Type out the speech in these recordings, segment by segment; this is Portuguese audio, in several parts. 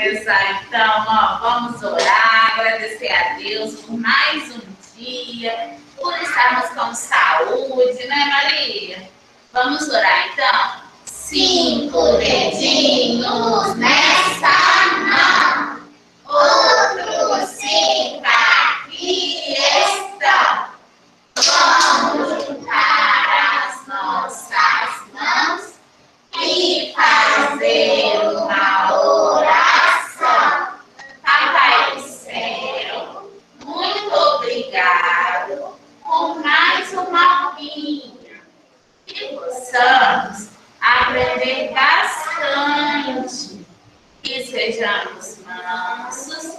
começar então, ó, vamos orar, agradecer a Deus por mais um dia, por estarmos com saúde, né, Maria? Vamos orar então? 5 dedinhos nessa mão, outros 5 aqui estão. Vamos juntar as nossas mãos e fazer uma oração. Papai do céu, muito obrigado por mais uma aulinha. Que possamos aprender bastante. Que sejamos mansos,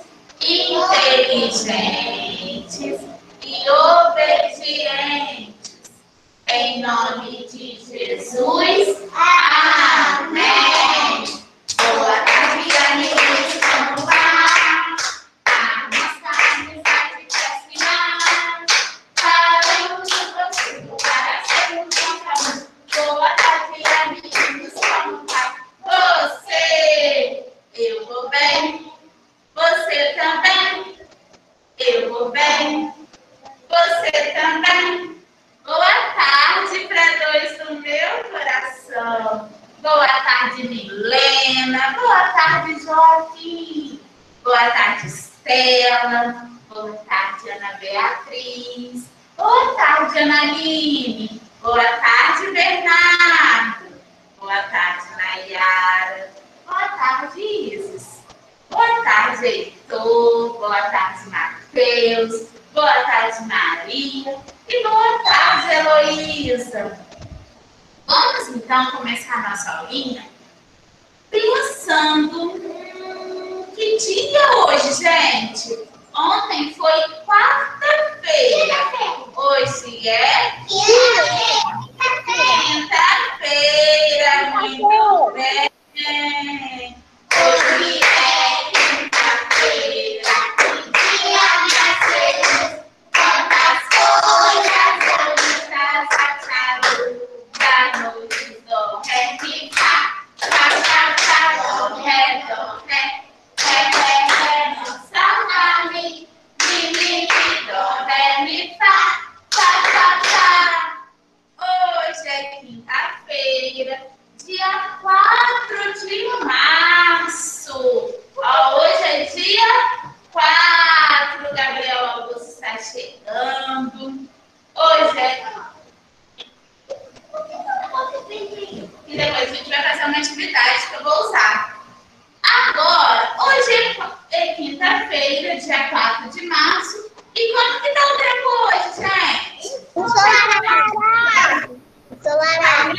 inteligentes e obedientes. Em nome de Jesus. Amém. Boa tarde, amigos. Como vai? A nossa amizade cresce mais. Falamos do profundo para sermos amigos. Boa tarde, amigos. Como vai? Você, eu vou bem. Você também. Eu vou bem. Você também. Boa tarde para dois do meu coração. Boa tarde, Milena. Boa tarde, Joaquim. Boa tarde, Estela. Boa tarde, Ana Beatriz. Boa tarde, Analine. Boa tarde, Bernardo. Boa tarde, Nayara. Boa tarde, Isis. Boa tarde, Heitor. Boa tarde, Matheus. Boa tarde, Maria. E boa tarde, Heloísa. Vamos, então, começar a nossa aulinha pensando que dia é hoje, gente? Ontem foi quarta-feira. Hoje é quinta-feira. Muito bem. Hoje é quinta-feira. Que dia nascemos? Quantas folhas bonitas acharam da noite do ré, mi, fá, fá, fá, fá, do ré, ré, não salva mi, mi, do ré, mi, fá, fá, fá, fá. Hoje é quinta-feira, dia 4 de março. Ó, hoje é dia 4, Gabriel Augusto está chegando. Hoje é... E depois a gente vai fazer uma atividade que eu vou usar. Agora, hoje é quinta-feira, dia 4 de março. E como que tá o tempo hoje, gente? Ensolarado.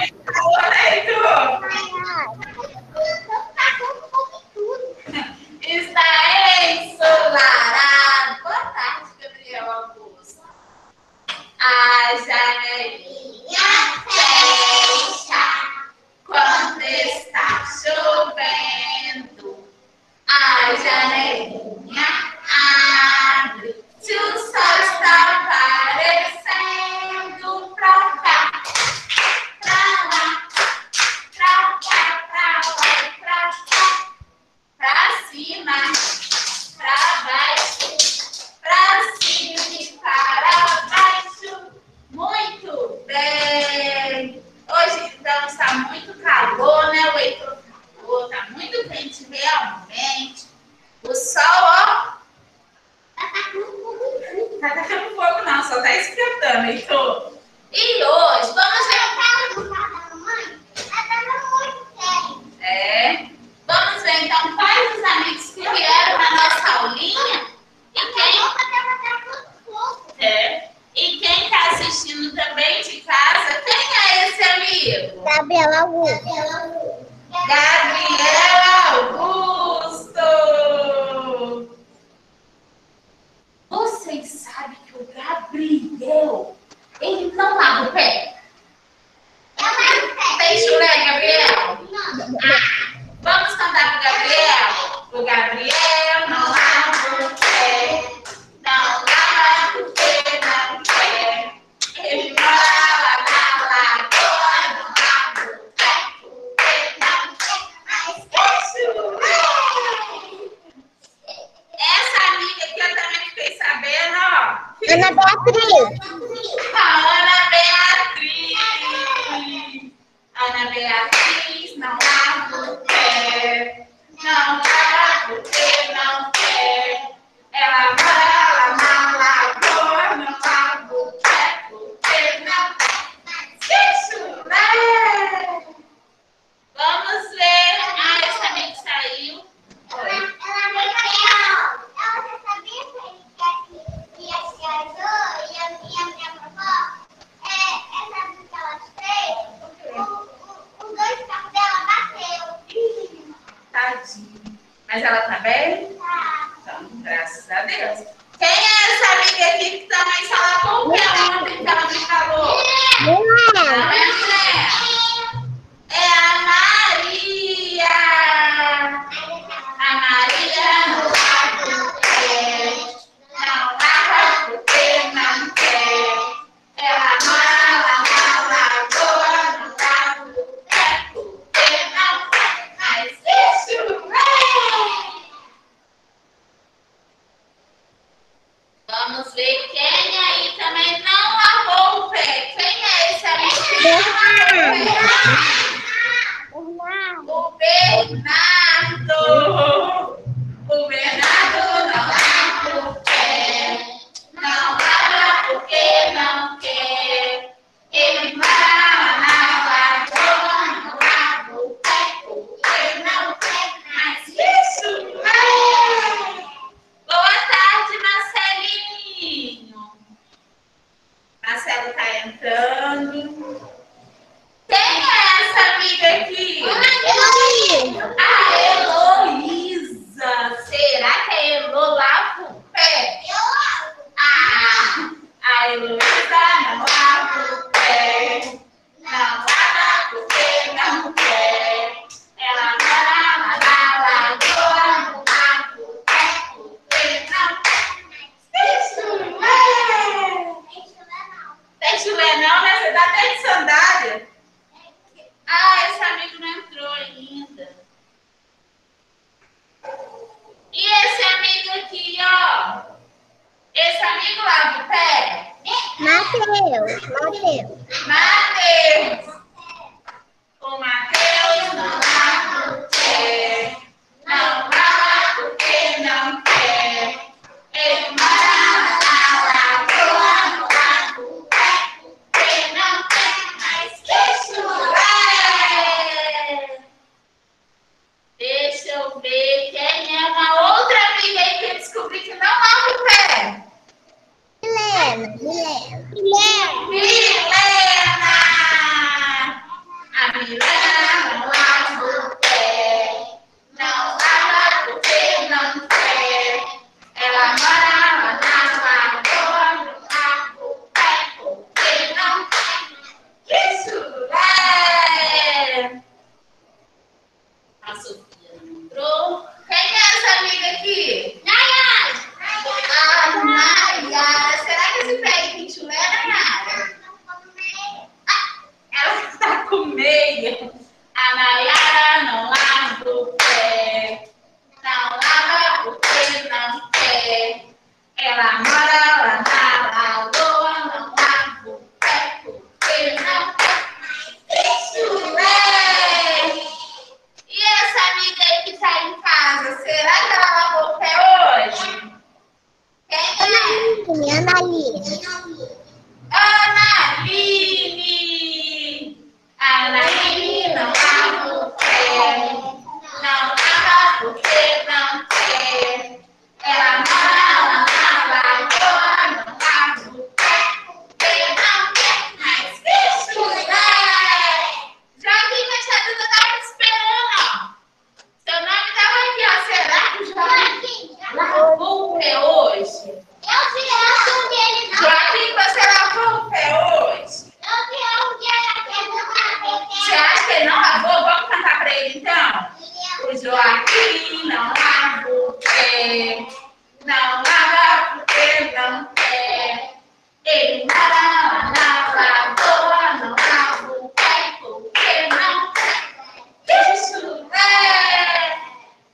Está ensolarado. Boa tarde, Gabriel Augusto. A janelinha fecha quando está chovendo. A janelinha abre se o sol está aparecendo. Pra cá, pra lá, pra cá, pra lá, pra cá, pra cima, pra baixo, pra cima e para baixo. Muito bem. Hoje então está muito calor, né? O Heitor falou, está muito quente realmente. O sol, ó, tá tacando fogo não, só tá esquentando, Heitor. E hoje vamos ver. Vamos ver então quais os amigos que vieram na nossa aulinha e quem está assistindo também de casa. Quem é esse amigo? Gabriel Augusto. Gabriel Augusto. Vocês sabem que o Gabriel, ele não lava o pé? Tem chulé, Gabriel? Vamos cantar pro Gabriel? O Gabriel não lava o pé, não lava o pé, não quer. Ele mora lá na lagoa, não lava o pé, não quer. Ana Beatriz. Ana Beatriz. Ana Beatriz não lava o pé. Não lava porque não quer. Ela mora na lagoa, não lava o pé porque não quer. Isso, né? Vamos ver. Ah, esse amigo saiu. Oi. Tadinho. Mas ela tá bem? Tá. Então, graças a Deus. Quem é essa amiga aqui que também só lavou o pé ontem que ela me falou? Não é, André? É a Maria. A Maria não lava o pé. Não lava porque não quer. Ela mora lá na lagoa, não lava o pé porque não quer. Mas isso é. Vamos ver quem aí também não lavou o pé. Quem é esse amigo que não lavou o pé? O Bernardo. O Bernardo não lava o pé. Não lava porque não quer. Ele mora na lagoa, não lava o pé porque não quer. Mas isso é. Boa tarde, Marcelinho. Marcelo tá entrando. Quem é essa amiga aqui? A Heloísa. Será que a Elo lava o pé? Ah, a Heloísa não lava o pé. Não lava porque não quer. Ela mora lá na lagoa, não lava o pé porque não quer. Tem chulé não, né? Você tá até de sandália. Ah, esse amigo não entrou ainda. E esse amigo aqui, ó? Esse amigo lava o pé? Mateus. Mateus. O Mateus não lava o pé. Não lava porque não quer. Ele mora na lagoa, não lava o pé porque não quer. Mas que chulé! Deixa eu ver quem é uma outra amiga aí que eu descobri que não lava o pé. Milena! A Milena não lava o pé. Não lava porque não quer. Ela mora lá na lagoa, não lava o pé porque não quer. Que chulé! A Sofia não entrou. Quem é essa amiga aqui? Nayara! Ah, Nayara. Será que esse pé aí tem chulé, Nayara? Ela está com meia. A Nayara não lava o pé. Não lava porque não quer. Ela mora lá na lagoa, não lava o pé porque não quer. Que chulé! E essa amiga aí que tá em casa, será que ela lavou o pé hoje? Quem é? Analine! Analine não lava o pé. Não lava porque não quer. Ela mora lá na lagoa, não lava o pé porque não quer. Mas que chulé! Joaquim Machado, eu tava te esperando, ó. Seu nome tava aqui, ó. Será que o Joaquim lavou o pé hoje? Joaquim, você lavou o pé hoje? Você acha que ele não lavou? Vamos cantar pra ele, então? O Joaquim não lava o pé. Não lava porque não quer. Ele mora lá na lagoa, não lava o pé porque não quer. Isso é!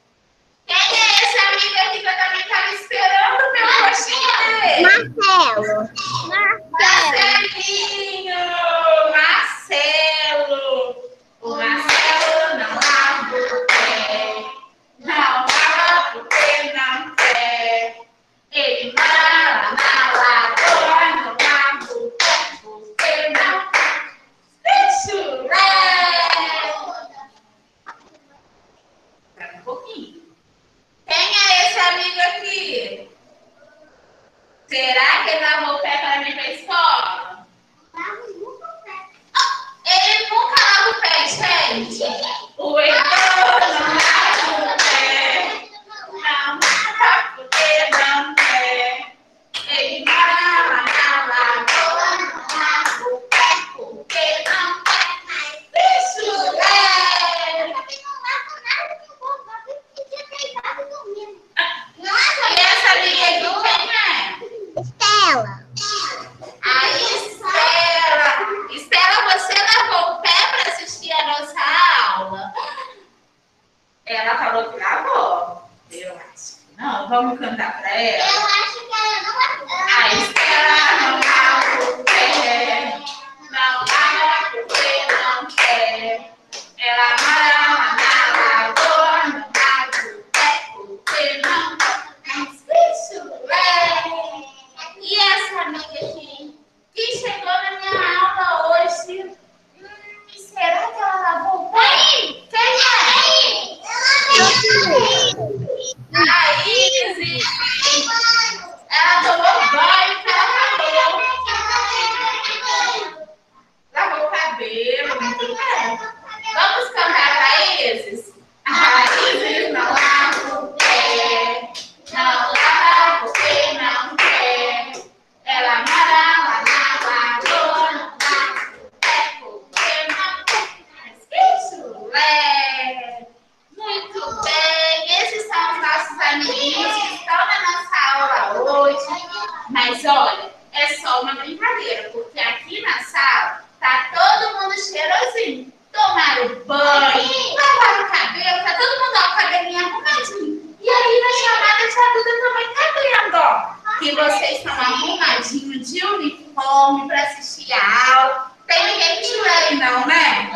Quem é esse amigo aqui que eu também estava esperando o meu coxinha dele? Marcelo. Será que ele lavou o pé para vir para a escola? Ele nunca lava o pé, gente. O Heitor não lava o pé. Não lava porque não quer. Ele mora na lagoa, não lava o pé porque não quer. Bicho é. E essa amiga aqui quem é? Estela. A Estela. Estela, você lavou o pé para assistir a nossa aula? Ela falou que lavou. Eu acho que não. Vamos cantar para ela? Eu acho que ela não vai. A Estela não lava o pé. Não lava porque não quer. Ela mora na lagoa, não lava o pé porque não quer. Mas bicho é. E essa amiga aqui que chegou na minha aula hoje, será que ela lavou o pé? Quem é? A Isis. Ela tomou banho, que ela lavou o cabelo, muito bem. Vamos cantar para Isis? A Isis não lava o pé, não lava porque não quer. Ela mora lá na lagoa, não lava o pé porque não quer. Mas que chulé! Muito bem, esses são os nossos amiguinhos que estão na nossa aula hoje. Mas olha, é só uma brincadeira, porque aqui na sala tá todo mundo cheirosinho. Tomaram banho, lavaram o cabelo, tá todo mundo ó, o cabelinho arrumadinho. E aí na chamada tia Duda também tá vendo, ó, que vocês estão arrumadinhos de uniforme para assistir a aula. Tem ninguém que chulé não, né?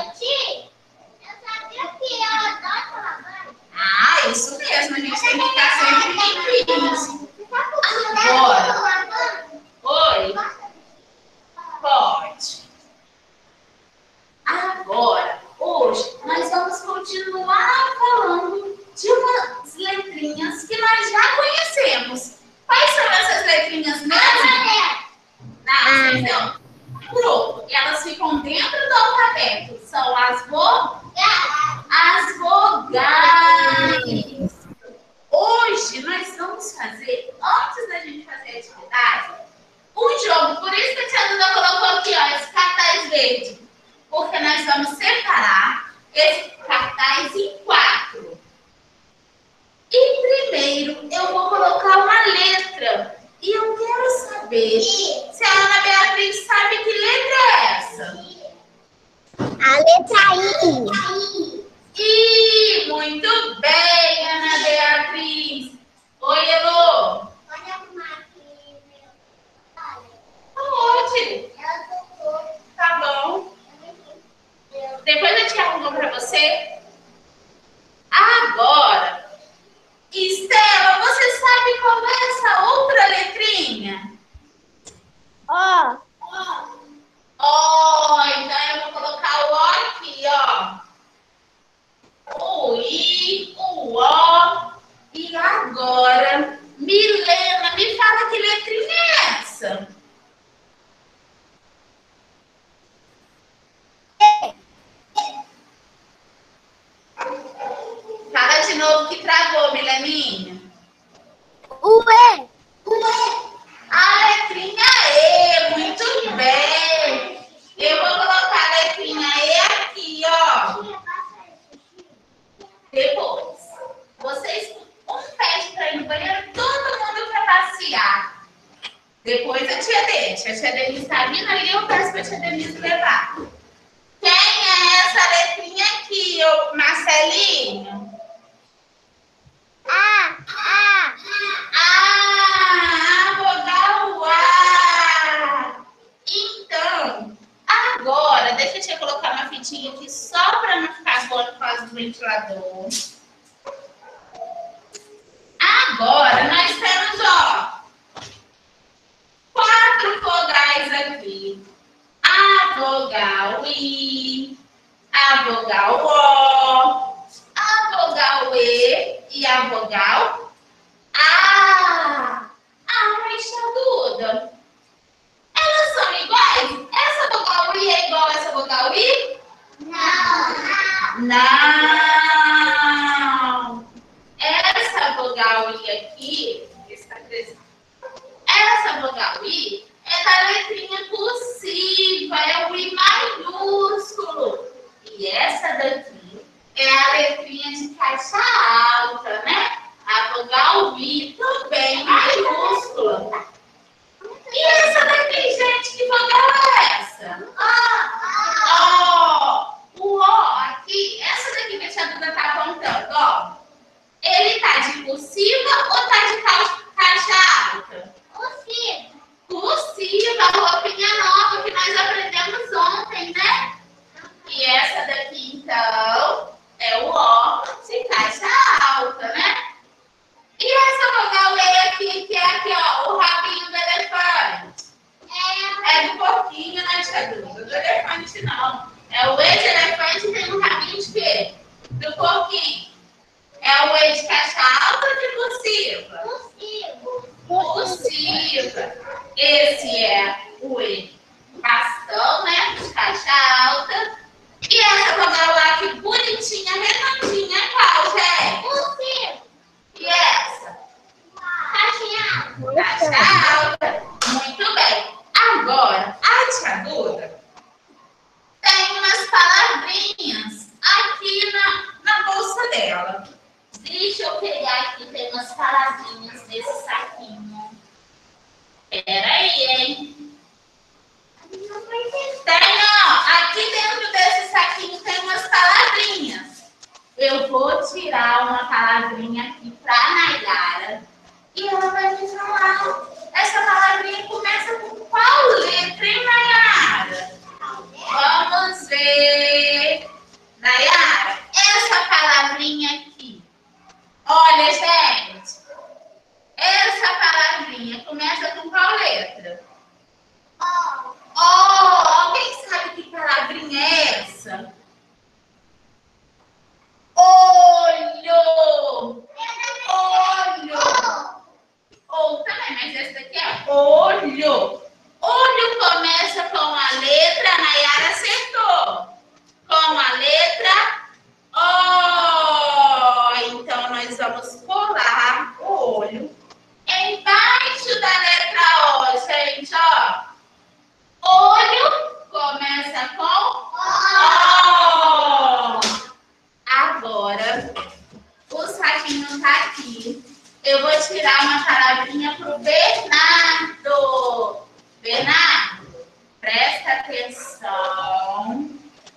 Ah, isso mesmo, a gente tem que ficar sempre limpinhos. Agora. Oi? Pode. Agora, hoje, nós vamos continuar falando de umas letrinhas que nós já conhecemos. Quais são essas letrinhas mesmo? Não, pronto. Elas ficam dentro do alfabeto. São as vogais. Hoje nós vamos fazer, antes da gente fazer a atividade, um jogo. Por isso que a tia Duda colocou aqui, ó, esse cartaz verde. Porque nós vamos separar esse cartaz em 4. E primeiro eu vou colocar uma letra. E eu quero saber se a Ana Beatriz sabe que letra é essa. A letra I. Ih, muito bem, Ana Beatriz. Oi, Elô. Pode arrumar aqui, meu. Pode. Tá bom. Depois eu te arrumo para você. Agora, Estela, você sabe qual é essa outra letrinha? Ó. Ó, então eu vou colocar o O aqui, ó. O I, o O. E agora, Milena, me fala que letrinha é essa? Fala de novo que travou, Mileninha. O E. A letrinha E, muito bem. Eu vou colocar a letrinha E aqui, ó. Depois, vocês, um pede para ir no banheiro, todo mundo quer passear. Depois a tia Denise está vindo ali, eu peço para a tia Denise levar. Quem é essa letrinha aqui, ô Marcelinho? A vogal A. Então, agora, deixa eu te colocar uma fitinha aqui só para não ficar voando por causa do ventilador. Agora, nós temos, ó, 4 vogais aqui. A vogal I, a vogal O, a vogal E e a vogal A. Ah, mas tia caixa alta, né? A vogal I também minúscula. E essa daqui, gente, que vogal é essa? Ó, o O aqui, essa daqui que a tia Duda tá apontando, ó. Ele tá de cursiva ou tá de caixa alta? Cursiva. Cursiva, roupinha nova que nós aprendemos ontem, né? E essa daqui, então, é o O de caixa alta, né? E essa vogal E aqui, que é aqui, ó, o rabinho do elefante. É do porquinho, né, tia Duda? Do elefante, não. É o E de elefante e tem um rabinho de quê? Do porquinho. É o E de caixa alta ou de cursiva? Cursiva. Esse é o E bastão, né? De caixa alta. E essa vogal lá que bonitinha, redondinha, qual, gente? Cursiva. E essa? Caixa Caixa alta. Muito bem. Agora, a tia Duda tem umas palavrinhas aqui na bolsa dela. Deixa eu pegar aqui, tem umas palavrinhas nesse saquinho. Peraí, hein? Tem, ó, aqui dentro desse saquinho tem umas palavrinhas. Eu vou tirar uma palavrinha aqui pra Nayara e ela vai me falar. Essa palavrinha começa com qual letra, hein, Nayara? Vamos ver. Nayara, essa palavrinha aqui. Olha, gente. Essa palavrinha começa com qual letra? Alguém sabe que palavrinha é essa? Olho. Olho. Ou também, mas essa daqui é olho. Olho começa com a letra, a Nayara acertou. Com a letra O. Então, nós vamos colar o olho embaixo da letra O, gente, ó. Olho começa com O. Agora, o saquinho tá aqui. Eu vou tirar uma palavrinha pro Bernardo. Bernardo, presta atenção.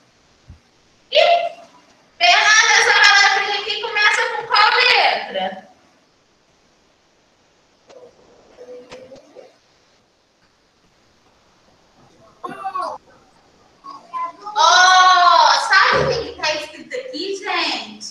E, Bernardo, essa palavrinha aqui começa com qual letra? Sabe o que está escrito aqui, gente?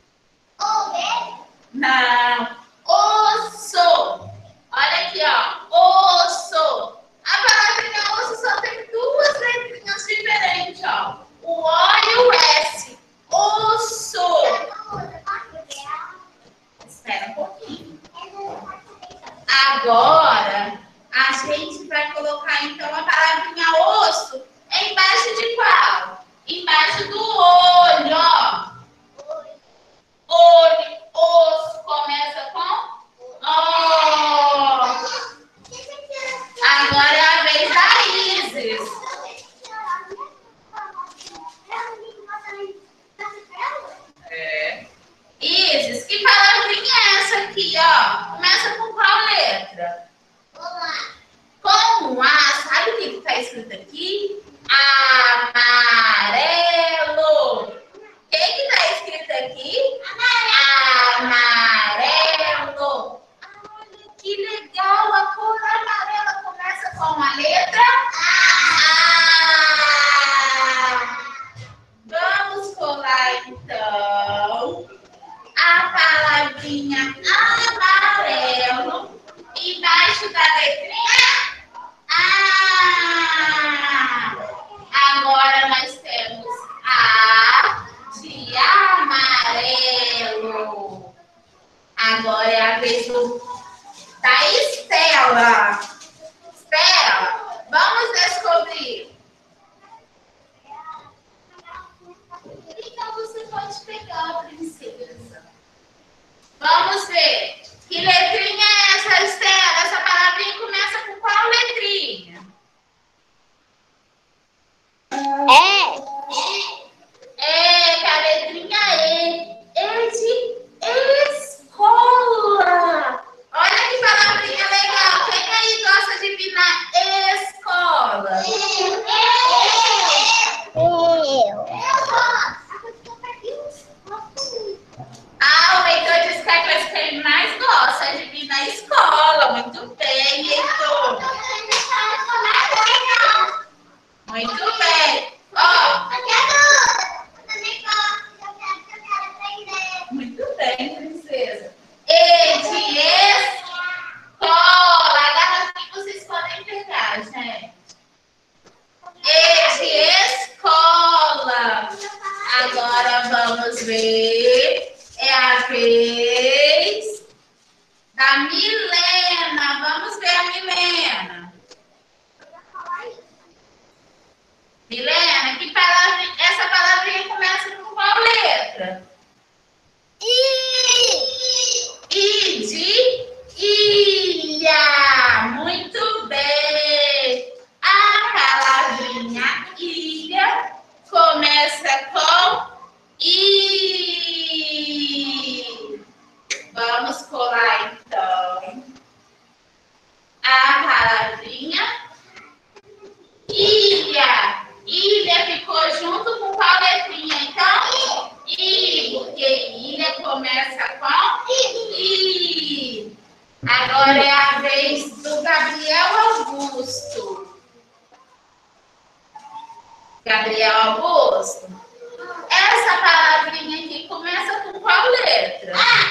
Não. Osso. Olha aqui, ó. Osso. A palavrinha osso só tem duas letrinhas diferentes, ó. O O e o S. Osso. Espera um pouquinho. Agora, a gente vai colocar, então, a palavrinha osso embaixo de qual? Embaixo do olho, ó. Olho, osso, começa com O. Agora é a vez da Isis. Isis, que palavrinha é essa aqui, ó? Começa com qual letra? Com A. Sabe o que está escrito aqui? Amarelo. O que está escrito aqui? Amarelo. Olha que legal, a cor amarela começa com a letra A. Vamos colar então a palavrinha amarelo embaixo da letrinha A. Agora nós temos A de amarelo. Agora é a vez da Estela. Estela, vamos descobrir. Então você pode pegar, princesa. Vamos ver. Que letrinha é essa, Estela? Essa palavrinha começa com qual letrinha? É, que a letrinha E. E de Agora é a vez do Gabriel Augusto. Gabriel Augusto. Essa palavrinha aqui começa com qual letra?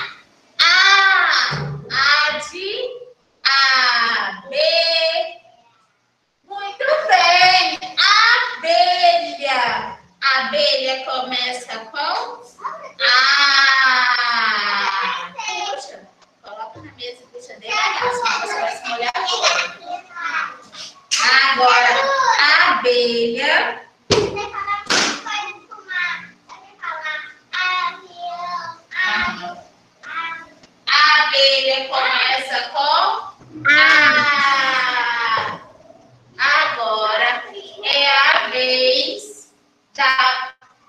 A de A, B. Muito bem. Abelha. Abelha começa com A. Puxa, coloca na mesa e puxa devagar, senão você vai se molhar todo. Agora, abelha. A abelha começa com A. Agora é a vez da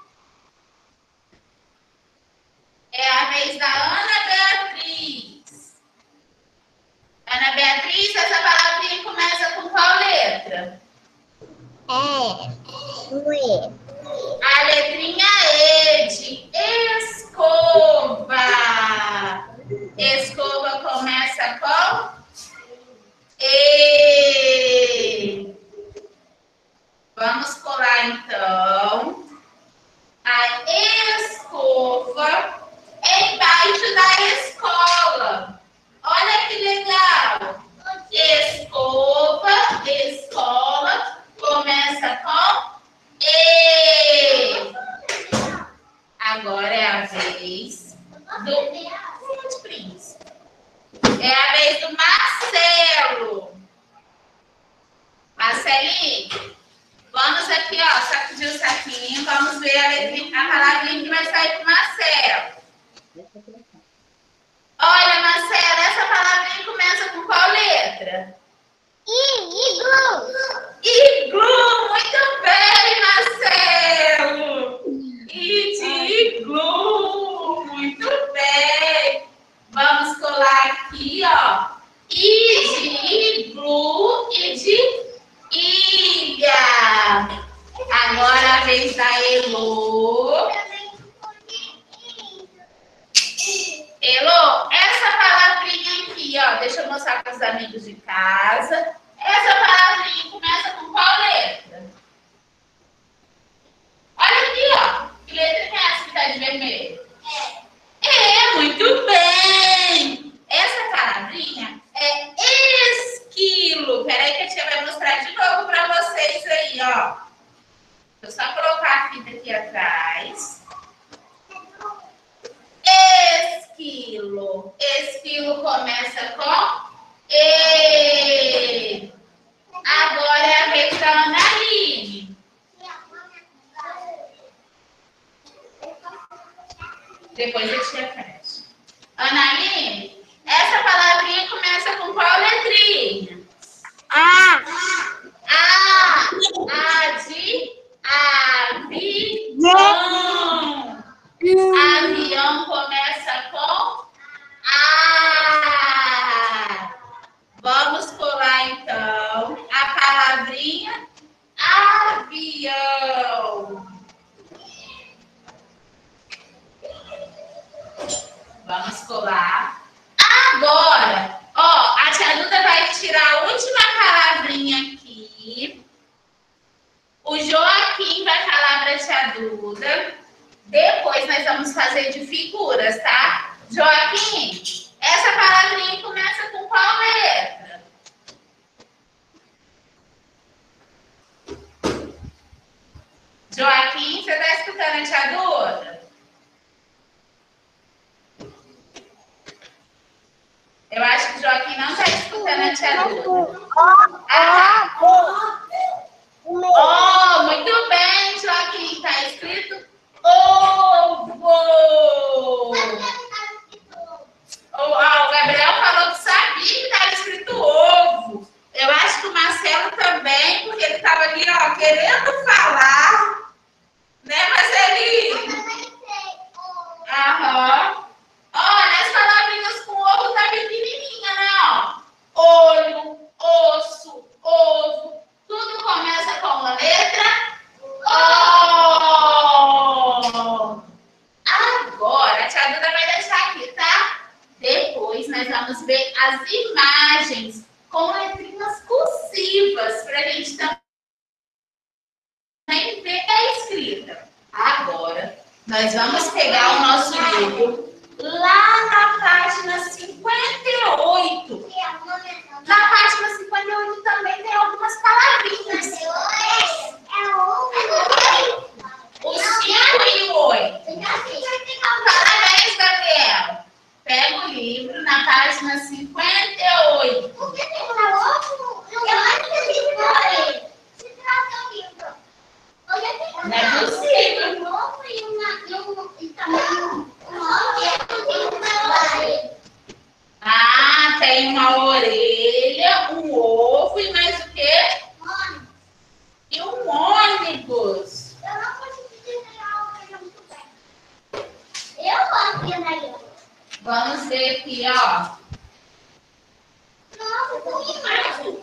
Ana Beatriz. Ana Beatriz, essa palavrinha começa com qual letra? A letrinha E de escova. Escova começa com E. Vamos colar então a escova embaixo da escola. Olha que legal. Escova, escola, começa com E. Agora é a vez do Príncipe. É a vez do Marcelo. Marcelinho, vamos aqui, ó, sacudir o saquinho. Vamos ver a letrinha, a palavrinha que vai sair pro Marcelo. Olha, Marcelo, essa palavrinha começa com qual letra? Iglu. Iglu, muito bem, Marcelo. I de iglu, muito bem. Vamos colar aqui, ó. I de iglu e de ilha. Agora a vez da Elô. Elô, essa palavrinha aqui, ó, deixa eu mostrar para os amigos de casa. Essa palavrinha começa com qual letra? Olha aqui, ó. Que letra que é essa que está de vermelho? Muito bem. Essa palavrinha é esquilo. Peraí que a tia vai mostrar de novo para vocês aí, ó. Deixa eu só colocar a fita aqui atrás. Esquilo. Esquilo começa com E. Agora é a vez da Analine. Depois a tia fecha. Analine, essa palavrinha começa com qual letrinha? A de avião. Avião começa com A. Vamos colar então a palavrinha avião. Vamos colar. Agora, ó, a tia Duda vai tirar a última palavrinha aqui. O Joaquim vai falar para a tia Duda. Depois nós vamos fazer de figuras, tá? Joaquim, essa palavrinha começa com qual letra? Joaquim, você está escutando a tia Duda? Eu acho que o Joaquim não está escutando a tia Duda. Oh, muito bem, Joaquim. Está escrito ovo. O Gabriel falou que sabia que estava escrito ovo. Eu acho que o Marcelo também, porque ele estava ali, ó, querendo falar, né, Marcelinho? Aham. Olha, as palavrinhas com ovo tá pequenininha, né, ó. Olho, osso, ovo. Tudo começa com a letra O. Agora, a tia Duda vai deixar aqui, tá? Depois nós vamos ver as imagens com letrinhas cursivas, para a gente também ver a escrita. Agora, nós vamos pegar o nosso livro lá na página 58. Na página 58 também tem algumas palavrinhas. O 5 e o 8. Parabéns, Gabriel. Pega o livro na página 58. Por que tem um ovo? Eu acho que tem um ovo. Se trata o livro. Não é possível. Um ovo e uma Ah, tem uma orelha, um ovo e mais o quê? E um ônibus. Eu não consegui desenhar uma coisa muito bem. Eu gosto de desenhar. Vamos ver aqui, ó. Nossa, que imagem.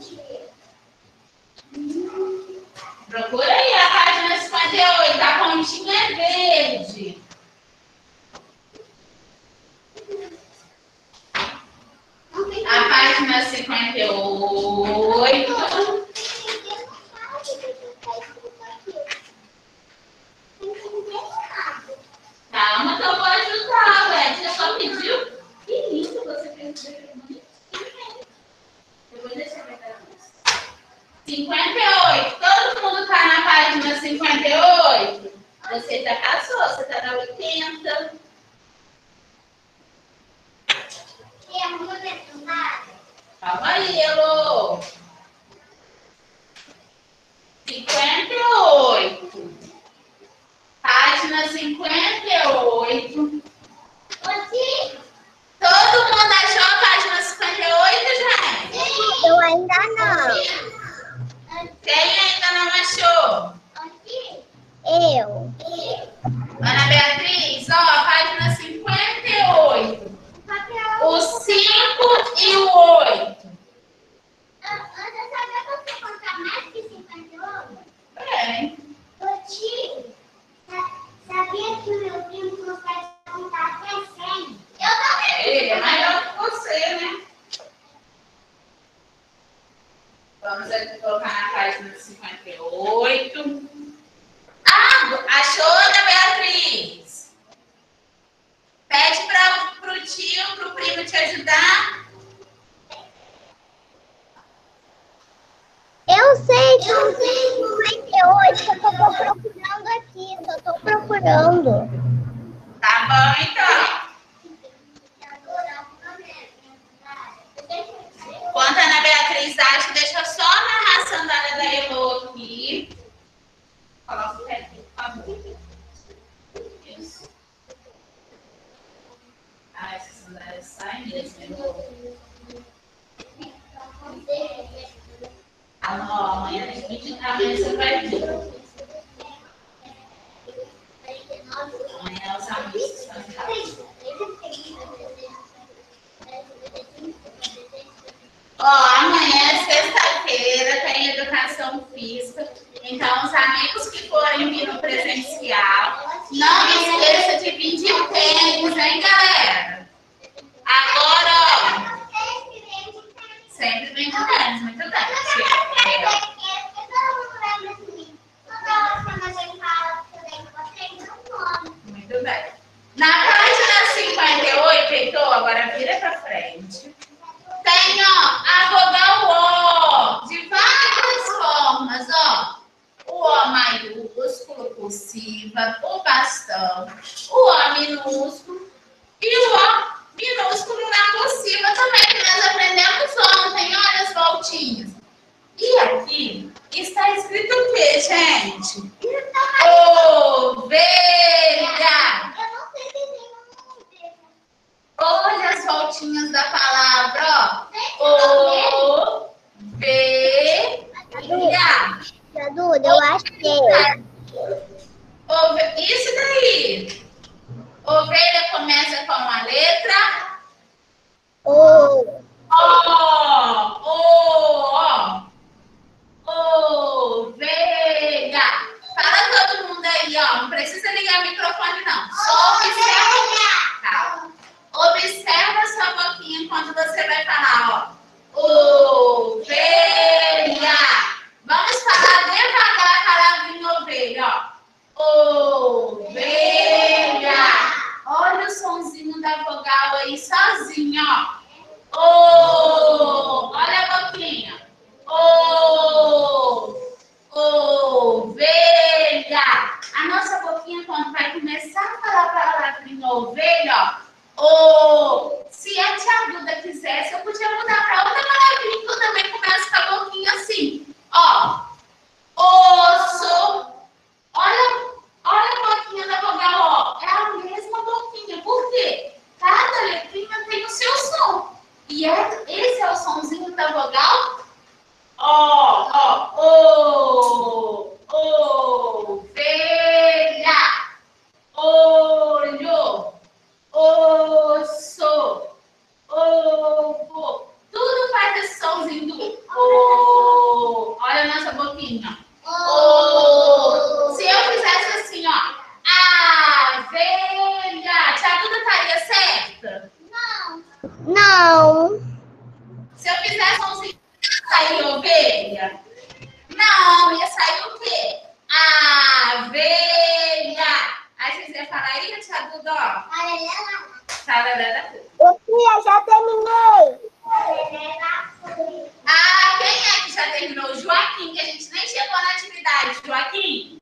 Procura aí a página 58, a pontinha é verde. A página 58. Calma que eu vou ajudar, Beth. Você só pediu. Que lindo você fez. Eu vou deixar a minha 58. Todo mundo tá na página 58? Você já passou, você tá na 80. Calma aí, Elô. 58. Página 58. Todo mundo achou a página 58, gente? Eu ainda não. Quem ainda não achou? Eu. Ana Beatriz, ó, a página 58. O 5 e o 8. Bem. Sabia que o meu primo consegue contar até 100? Eu também. Ele é maior que você, né? Vamos aqui colocar na página 58. Ah, achou, Ana Beatriz? Pede para o tio, para o primo te ajudar. Eu sei que eu tenho 58, eu tô procurando aqui, só tô procurando. Tá bom, então. Enquanto a Ana Beatriz acha, deixa eu só amarrar a sandália da Elô aqui. Coloca o pé aqui, por favor. Isso. Ah, essa sandália sai mesmo, Elô. Ah, não, amanhã tem 20 amanhã você vai vir. Amanhã os amigos estão em casa. Ó, amanhã é sexta-feira, tem educação física. Então, os amigos que forem vir no presencial, não esqueça de vir de tênis, hein, galera? Agora, ó, sempre vem de tênis, muito bem. Muito bem. Na página 58, Heitor, agora vira pra frente. Tem, ó, a vogal O, de várias formas, ó. O O maiúsculo, cursiva, o bastão, o O minúsculo e o O minúsculo na cursiva também, que nós aprendemos ontem, olha as voltinhas. E aqui está escrito o quê, gente? Ovelha. Olha as voltinhas da palavra, ó. Ovelha. Duda, eu achei. Isso daí. Ovelha começa com a letra O. Ovelha. Fala todo mundo aí, ó. Não precisa ligar o microfone, não. Só observa. Tá. Observa sua boquinha enquanto vogal aí sozinho, ó. Olha a boquinha. Ovelha. A nossa boquinha, quando vai começar a falar a palavrinha ovelha, ó. Se a tia Duda quisesse, eu podia mudar para outra palavrinha que eu também começo com a boquinha assim, ó. Osso. Olha a boquinha da vogal, ó. É a mesma boquinha. Por quê? Cada letrinha tem o seu som. E esse é o sonzinho da vogal. Ovelha. Olho. Osso. Ovo. Tudo faz esse somzinho do o. Olha a nossa boquinha. Se eu fizesse assim, ó. Abelha. Tia Duda estaria certa? Não. Se eu fizesse somzinho, sair ovelha? Não, ia sair o quê? Abelha. Aí vocês iam falar aí, tia Duda, ó. Ô, tia, já terminei. Ah, quem é que já terminou? Joaquim, que a gente nem chegou na atividade. Joaquim?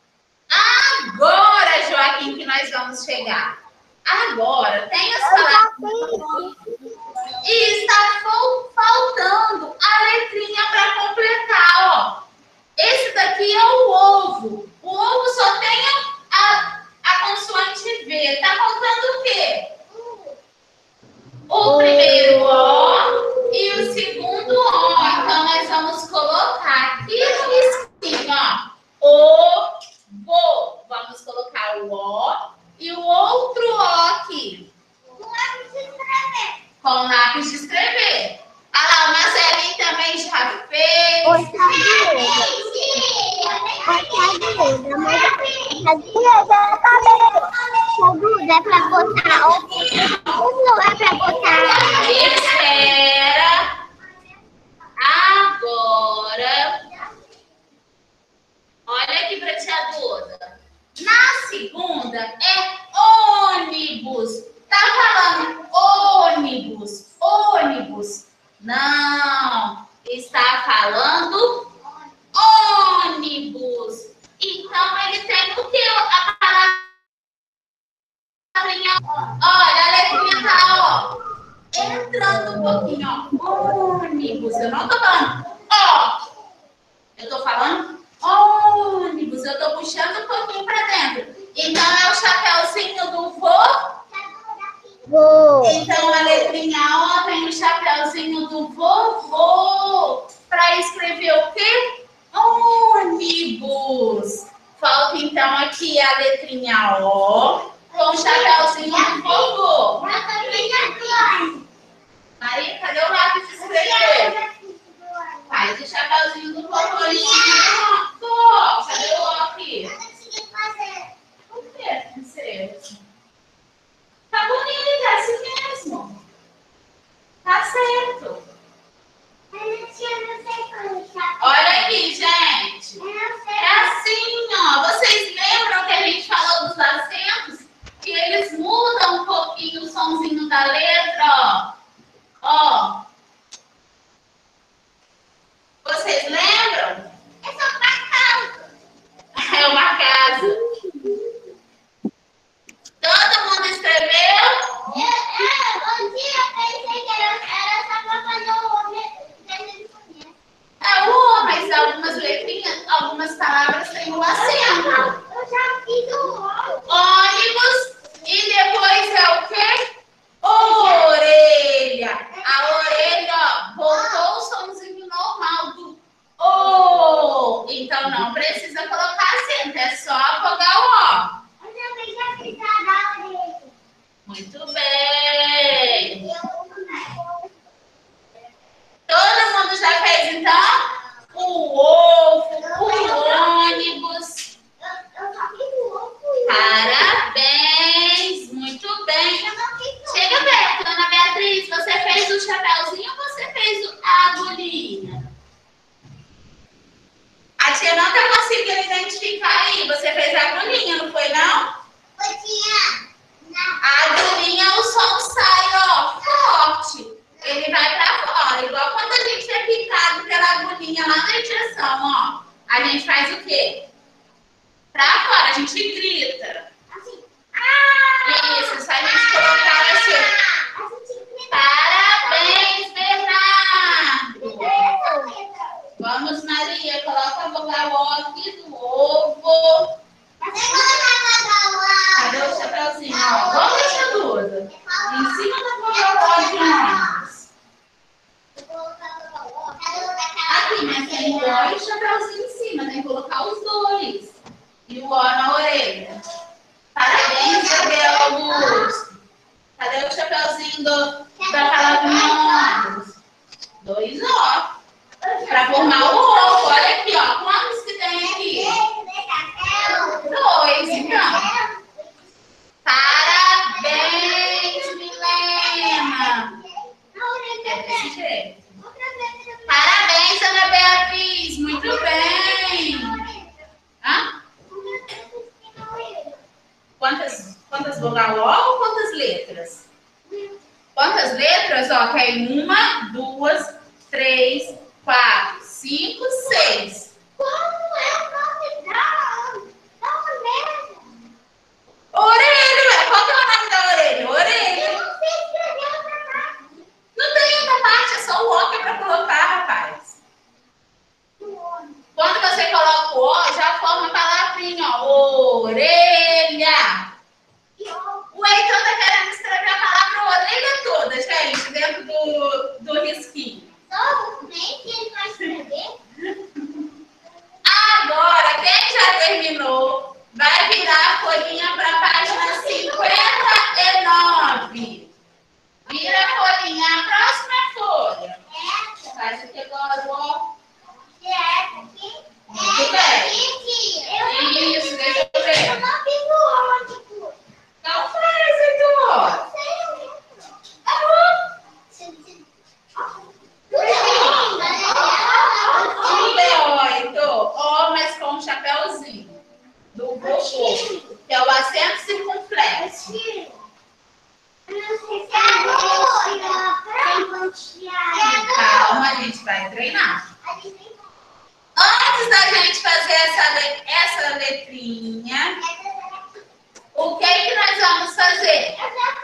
Agora, Joaquim, que nós vamos chegar. Agora, tem as palavras. E está faltando a letrinha para completar, ó. Esse daqui é o ovo. O ovo só tem a consoante V. Tá faltando o quê? O primeiro O e o segundo O. Então, nós vamos colocar aqui no risquinho, ó. Ovo. Vamos colocar o O e o outro O aqui. Com lápis de escrever. Ah lá, o Marcelinho também já fez. É pra botar. Não é pra botar. Espera. Agora. Olha aqui pra tia Duda. Na segunda é ônibus. Tá falando ônibus. Não. Está falando ônibus. Então, ele tem o que? A palavrinha. Olha, a letrinha tá, ó. Entrando um pouquinho, ó. Ônibus. Eu não tô falando ó. Eu tô falando ônibus. Eu tô puxando um pouquinho pra dentro. Então, é o chapéuzinho do vô. Então, a letrinha O tem o chapéuzinho do vovô. Para escrever o quê? Ônibus. Falta, então, aqui a letrinha O com o chapéuzinho do vovô. Aí, cadê o lápis de escrever? Faz o chapéuzinho do vovô. Cadê o O aqui? Por que não sei? Tá bonito, é assim mesmo. Tá certo. Olha aqui, gente. É assim, ó. Vocês lembram que a gente falou dos acentos? Que eles mudam um pouquinho o sonzinho da letra, ó. Ó. Vocês lembram? É só uma casa. É uma casa. Todo mundo escreveu? Um dia eu pensei que era só pra fazer o homem. É o O, mas algumas letrinhas, algumas palavras têm o acento. Eu já fiz o Ônibus. E depois é o quê? Orelha. A orelha. Em cima da vogal O de ônibus. Aqui, né? Tem o O e o chapéuzinho em cima. Tem que colocar os dois. E o O na orelha. Parabéns, Gabriel Augusto. Cadê o chapéuzinho da palavrinha ônibus? 2 O. Para formar o ovo. Olha aqui, ó. Quantos que tem aqui? 2, então. Parabéns, Milena. É desse jeito. Parabéns, Ana Beatriz. Muito bem. Hã? Quantas vogal O ou quantas letras? Quantas letras? Ó, tem 1, 2, 3, 4, 5, 6. Como é o nome da orelha? Orelha, qual que é o nome da orelha? Orelha. Eu não sei escrever outra parte. Não tem outra parte, é só o O que é para colocar, rapaz. Quando você coloca o O, já forma a palavrinha, ó. Orelha. O Heitor tá querendo escrever a palavra orelha toda, gente, dentro do risquinho. Só nem que ele vai escrever. Agora, quem já terminou, vai virar a folhinha para a página 59. Vira a folhinha, a próxima folha. Faz aqui agora, ó. Muito bem. Isso, deixa eu ver. Eu não fiz o ônibus. Não faz, Heitor. Ó, mas com um chapéuzinho do vovô, que é o acento circunflexo. Calma, a gente vai treinar. Antes da gente fazer essa letrinha, o que é que nós vamos fazer?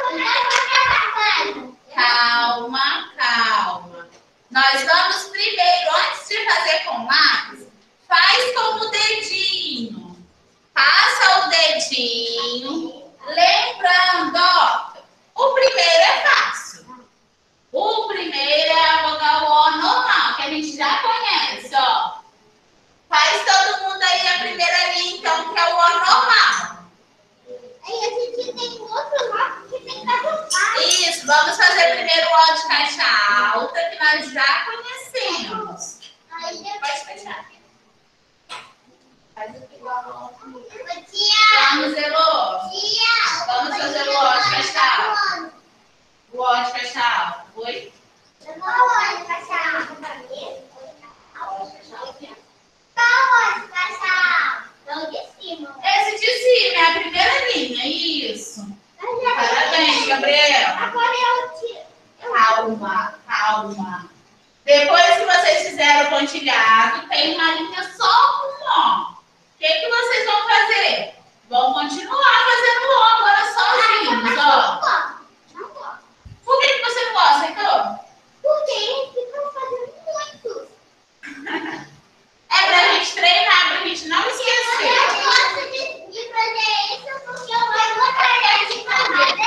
Calma, calma. Nós vamos primeiro, antes de fazer com lápis, faz com o dedinho. Passa o dedinho. Lembrando, ó, o primeiro é fácil. O primeiro é a vogal O normal, que a gente já conhece, ó. Faz todo mundo aí a primeira linha, então, que é o O normal. Aí a gente tem outro lápis que tem que dar. Isso, vamos fazer primeiro o O de caixa alta, que nós já conhecemos. Pode fechar. Faz aqui igual. Vamos, Elô. Vamos fazer o O de caixa alta. O O de caixa alta. Oi? Eu vou O de caixa alta pra mim. O de caixa alta. Qual O de caixa alta? Não, de cima. Esse de cima é a primeira linha, isso. Parabéns, Gabriel. Agora eu tiro. Calma, calma. Depois que vocês fizeram o pontilhado, tem uma linha só com O. O que vocês vão fazer? Vão continuar fazendo O agora sozinhos, ó. Não gosto. Por que você não gosta, então? Porque eles ficam fazendo muito. É pra gente treinar, pra gente não esquecer. Eu gosto de fazer isso porque eu vou botar de fazer.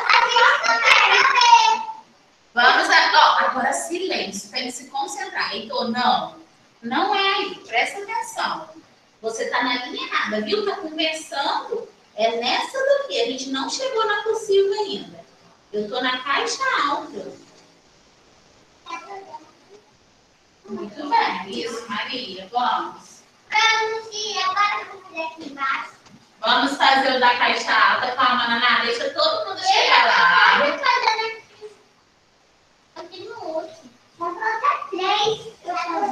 Vamos agora silêncio, tem que se concentrar. Heitor, não é aí, presta atenção. Você tá na linha errada, viu? Tá conversando, é nessa daqui, a gente não chegou na cursiva ainda. Eu tô na caixa alta. Muito bem, isso, Maria, vamos. Vamos fazer o da caixa alta, calma, Naná, deixa todo mundo chegar lá. Eu tenho outro. Vou colocar 3. Eu vou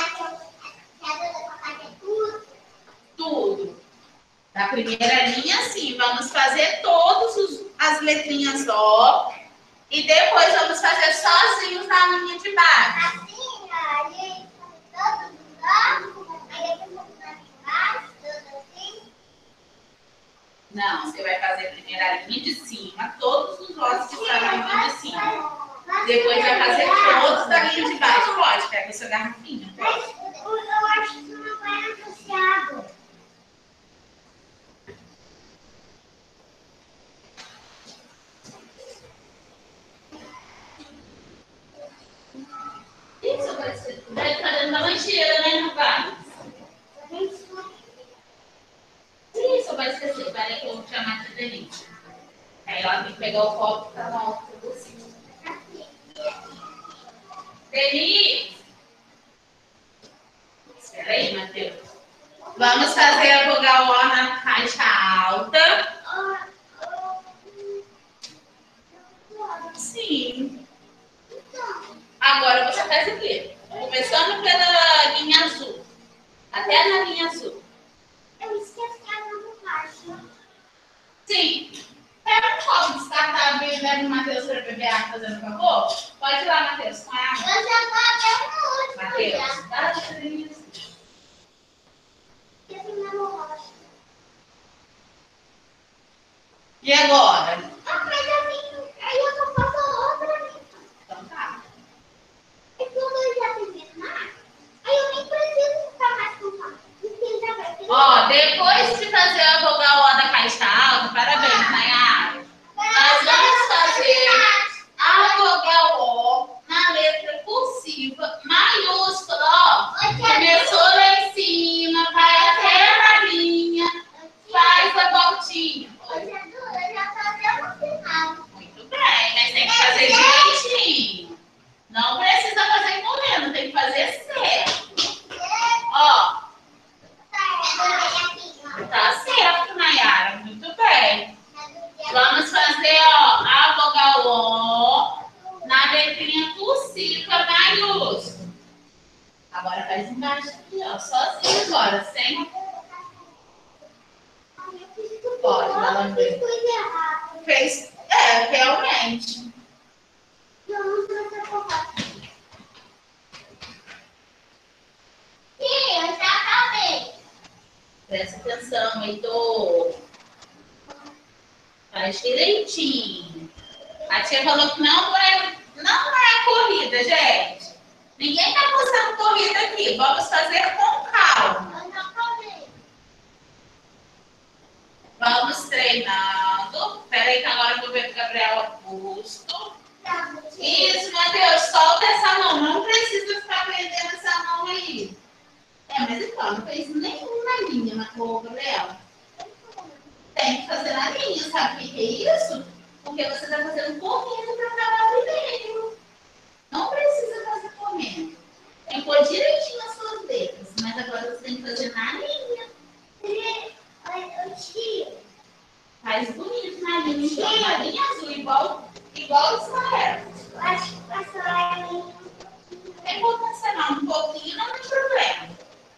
fazer Tudo. Da primeira linha, sim, vamos fazer todas as letrinhas O e depois vamos fazer sozinhos na linha de baixo. assim, aí todos os lados, aí eu vou colocar embaixo, tudo assim. Não, você vai fazer a primeira linha de cima, todos os ossos que estão na linha de cima. Depois vai fazer todos da linha de baixo. Pode, pega a sua garrafinha. Mas eu acho que não vai associado. Deve estar dentro da lancheira, né, rapaz? Isso, vai esquecer. Peraí que eu vou chamar a Denise. Aí ela tem que pegar o copo e tá na hora pra você. Denise! Espera aí, Matheus. Vamos fazer a vogal O na caixa alta. Sim. Agora você faz o quê? Começando pela linha azul. Até na linha azul. Eu esqueci a mão baixa. Sim. Pega um copo descartável e leva o Matheus para beber água, fazendo favor. Pode ir lá, Matheus, com a água. Eu já vou até o último. Matheus, dá a cheirinha. Esqueci minha mão baixa. E agora? Ah, mas assim, aí eu só faço outra. Então tá. E quando eu já terminar, aí eu nem preciso ficar mais com calma. Porque já vai ter. Ó, depois de fazer a vogal O da caixa alta, parabéns, Nayara. Nós vamos fazer a vogal O na letra cursiva maiúscula, ó. Começou lá em cima, vai até na linha, faz a voltinha. Hoje é dura, já tá até no final. Muito bem, mas tem que fazer direitinho. Não precisa fazer correndo, tem que fazer certo. Ó, tá certo, Nayara. Muito bem. Vamos fazer, ó, a vogal O na letrinha cursiva maiúscula. Agora faz embaixo aqui, ó, sozinho agora, sem... Pode, ela Fiz coisa errada. fez, realmente. Não, não sei como. Sim, eu já acabei. Presta atenção, Heitor. Faz direitinho. A tia falou que não é corrida, gente. Ninguém tá postando corrida aqui. Vamos fazer com calma. Eu já acabei. Vamos treinando. Peraí que agora eu vou ver com o Gabriel Augusto. Tá, Isso, Matheus, solta essa mão. Não precisa ficar prendendo essa mão aí. Mas então, não fez nenhuma linha, Gabriel. Tem que fazer na linha, sabe o que é isso? Porque você está fazendo correndo para acabar primeiro. Não precisa fazer correndo. Tem que pôr direitinho as suas letras, mas agora você tem que fazer na linha. Tio. Faz bonito na linha, então, na linha azul, igual o Israel. Acho que passou aí. Não tem importância não, um pouquinho não tem problema.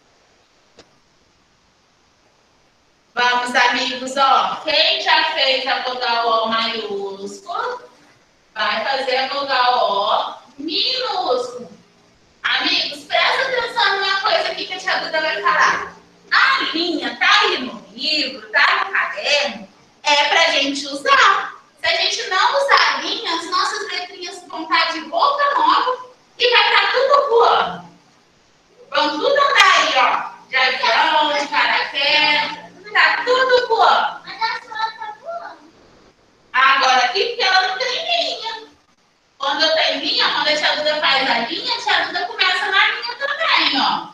Vamos, amigos, ó. Quem já fez a vogal O maiúsculo, vai fazer a vogal O minúsculo. Amigos, presta atenção numa coisa aqui que a tia Duda vai falar. A linha tá aí no livro, tá no caderno, é pra gente usar. Se a gente não usar a linha, as nossas letrinhas vão estar de boca nova e vai estar tudo voando. Vão tudo andar aí, ó. De avião, de paraquedas. Tá tudo voando. Mas a sua tá voando. Agora aqui, porque ela não tem linha. Quando eu tenho linha, quando a tia Duda faz a linha, a tia Duda começa na linha também, ó.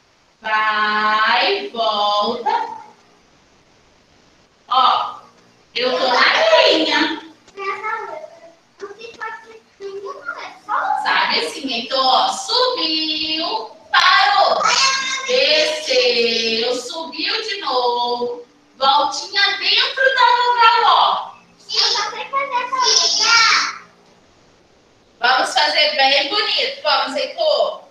Vai, volta. Ó, eu tô na linha. Não tem parte nenhuma, é só. Sabe assim, então, ó, subiu, parou. Desceu, subiu de novo. Voltinha dentro da vogal ó. Eu só sei fazer essa letra. Vamos fazer bem bonito. Vamos, Heitor.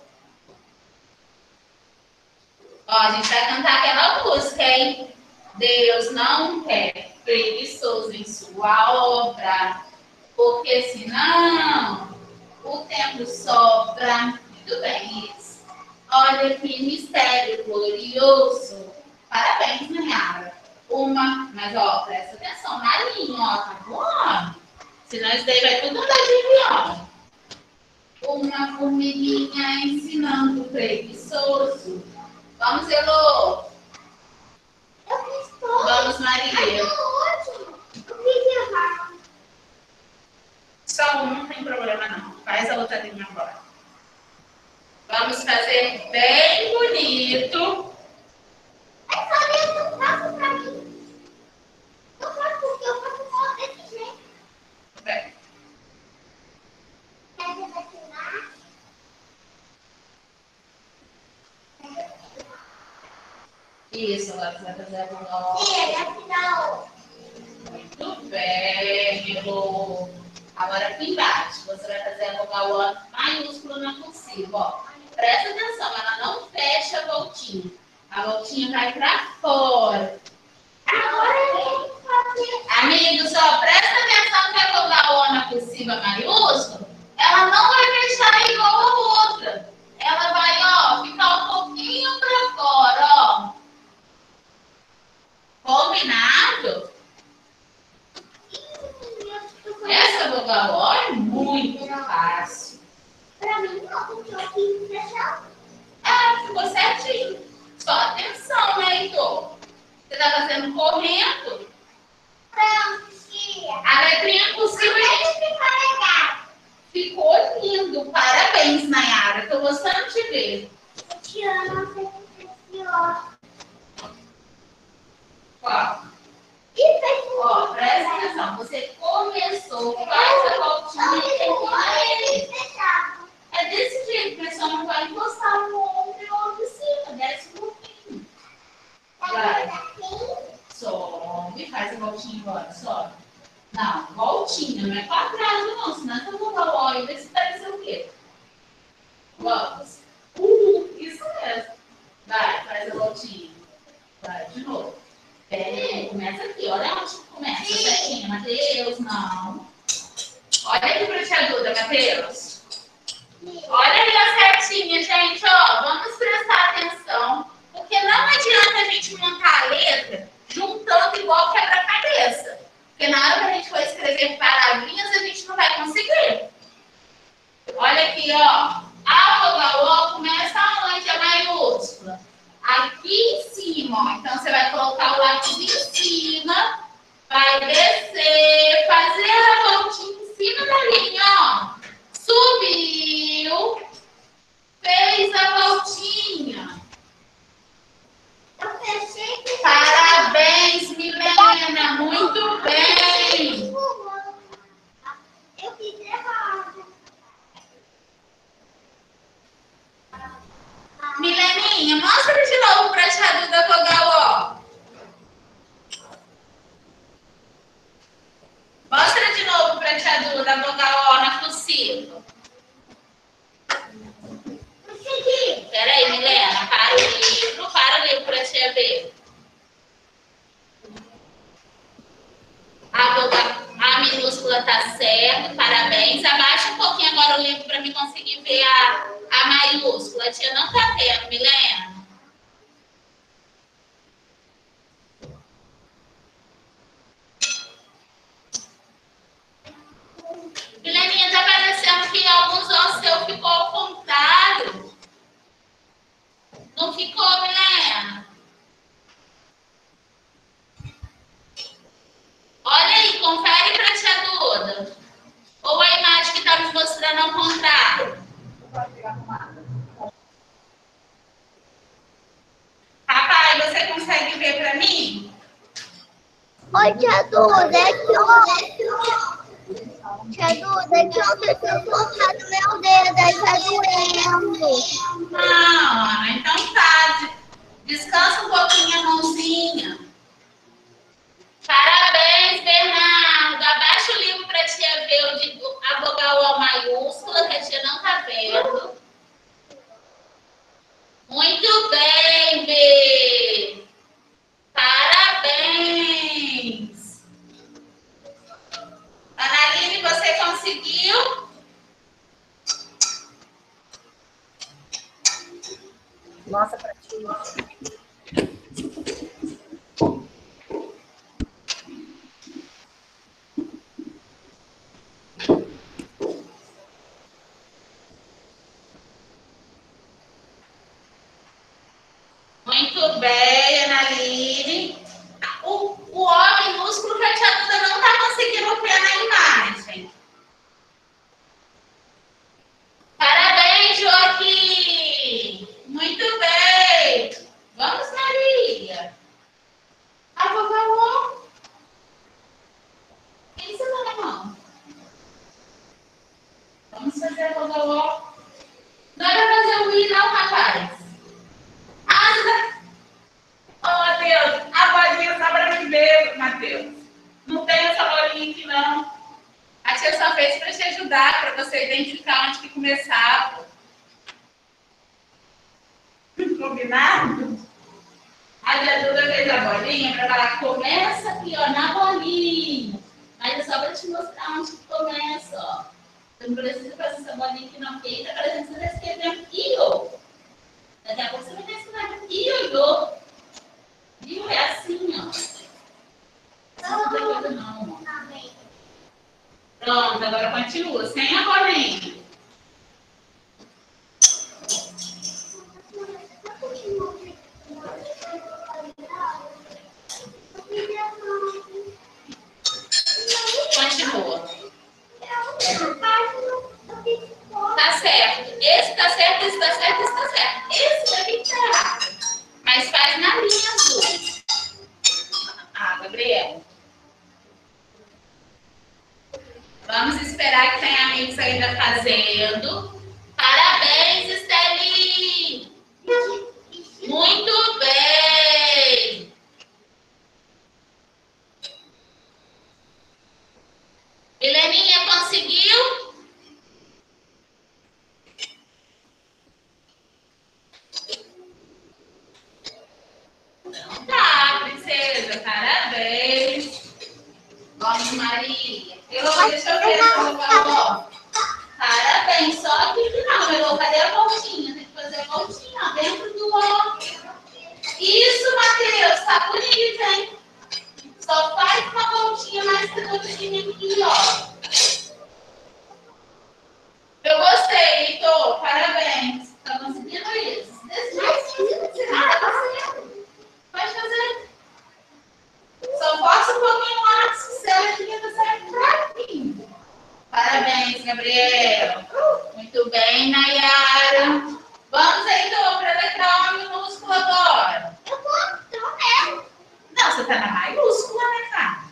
Ó, a gente vai cantar aquela música, hein? Deus não quer preguiçoso em sua obra, porque senão o tempo sobra. Muito bem isso. Olha que mistério glorioso. Parabéns, Nayara. Mas ó, presta atenção na linha, ó, tá bom? Senão isso daí vai tudo andar de avião. Uma formiguinha ensinando o preguiçoso. Vamos, Elô. Eu fiz todo. Vamos, Maria. Mas no último, eu fiz errado. Só um, não tem problema não. Faz a outra linha agora. Vamos Vamos fazer bem bonito. É só isso, eu faço pra mim. Eu faço porque eu faço só desse jeito. Bem, Quer ver vacinar? isso, agora você vai fazer a mão. Sim, afinal. Muito bem, Elô. Agora aqui embaixo, você vai fazer a vogal O maiúscula na cursiva, ó. Presta atenção, ela não fecha a voltinha. A voltinha vai para fora. Agora eu vou fazer. Amigos, ó, presta atenção que a vogal O na cursiva maiúscula, ela não vai fechar igual a outra. Ela vai, ó, ficar um pouquinho para fora, ó. Combinado? Essa vogal O é muito fácil. Pra mim, não, porque eu quis deixar. Ah, ficou certinho. Só atenção, né, Heitor? Você tá fazendo correndo. Pronto, tia. A letrinha cursiva, gente, Ficou legal. ficou lindo. Parabéns, Nayara. Tô gostando de ver. Tia, não sei se pior. Ó, E fez ó, presta atenção. Você começou, faz a voltinha e termina. É desse jeito, a pessoa não vai encostar no ombro e o ombro em cima. Desce um pouquinho. Vai. Sobe, faz a voltinha agora, sobe. Não, voltinha, não é quadrado não, senão você não vai olhar e ver se parece o quê? Vamos. Isso mesmo. Vai, faz a voltinha. Vai, de novo. Peraí, começa aqui, olha onde começa, certinho, Matheus, não. Olha aqui pra tia Duda, Matheus. Olha aí a certinha, gente, ó, vamos prestar atenção, porque não adianta a gente montar a letra juntando igual quebra-cabeça, porque na hora que a gente for escrever palavrinhas, a gente não vai conseguir. Olha aqui, ó, a vogal O começa onde a maiúscula? Aqui em cima, ó, então você vai colocar o lápis em cima, vai descer, fazer a voltinha em cima da linha, ó. Subiu, fez a voltinha. Eu fechei que Parabéns, Milena, muito bem. eu fiz errado. Mileninha, mostra de novo para a tia Duda vogal O. Mostra de novo para a tia Duda vogal O na cursiva. Consegui. Peraí, Milena, para o livro para a tia ver. A minúscula tá certo, parabéns. Abaixa um pouquinho agora o livro para me conseguir ver a maiúscula. A tia não tá vendo, Milena. Mileninha, tá parecendo que alguns ossos seu ficou ao contrário. Não ficou, Milena? Olha aí, confere pra tia Duda. Ou a imagem que tá me mostrando ao contrário. Papai, você consegue ver pra mim? Oi, tia Duda, é que tia Duda, é que ontem eu tinha cortado meu dedo, aí tá doendo. Não, Ana, então tá. Descansa um pouquinho a mãozinha. Parabéns, Bernardo. Abaixa o livro pra tia ver a vogal O maiúscula, que a tia não tá vendo. Muito bem, Bê. Parabéns. Analine, você conseguiu? Mostra pra ti. Muito bem, Analine. O O minúsculo que a tia Duda não está conseguindo ver na imagem. Parabéns, Joaquim. para você identificar onde que começava. Combinado? Aí a Duda fez a bolinha para falar, começa aqui, ó, na bolinha. Mas é só para te mostrar onde que começa, ó. Você não precisa fazer essa bolinha aqui não, porque aí tá parecendo que você está escrevendo io. Daqui a pouco você vai ter que escrever io. Io é assim, ó. Não tem coisa não, ó. Pronto, agora continua, sem a bolinha. Continua. Tá certo. Esse tá certo, esse tá certo, esse tá certo. Esse daqui tá errado. Mas faz na linha azul. Ah, Gabriel. Vamos esperar que tem amigos ainda fazendo. Parabéns, Esteli! Muito bem! Mileninha, conseguiu? Então tá, princesa, parabéns! Vamos, Maria. Deixa eu ver se eu falo. Parabéns, só aqui que não, Elô, cadê a voltinha? Tem que fazer a voltinha ó, dentro do ó. Isso, Matheus, tá bonito, hein? Só faz uma voltinha mais redondinha aqui, ó. Eu gostei, Heitor, parabéns. Tá conseguindo isso? Pode fazer. Só posso um pouquinho antes, se ela aqui tá certo pra mim. Parabéns, Gabriel. Muito bem, Nayara. Vamos, Heitor, para a letra O minúscula agora. Eu tô mesmo. Não, você tá na maiúscula, né, cara?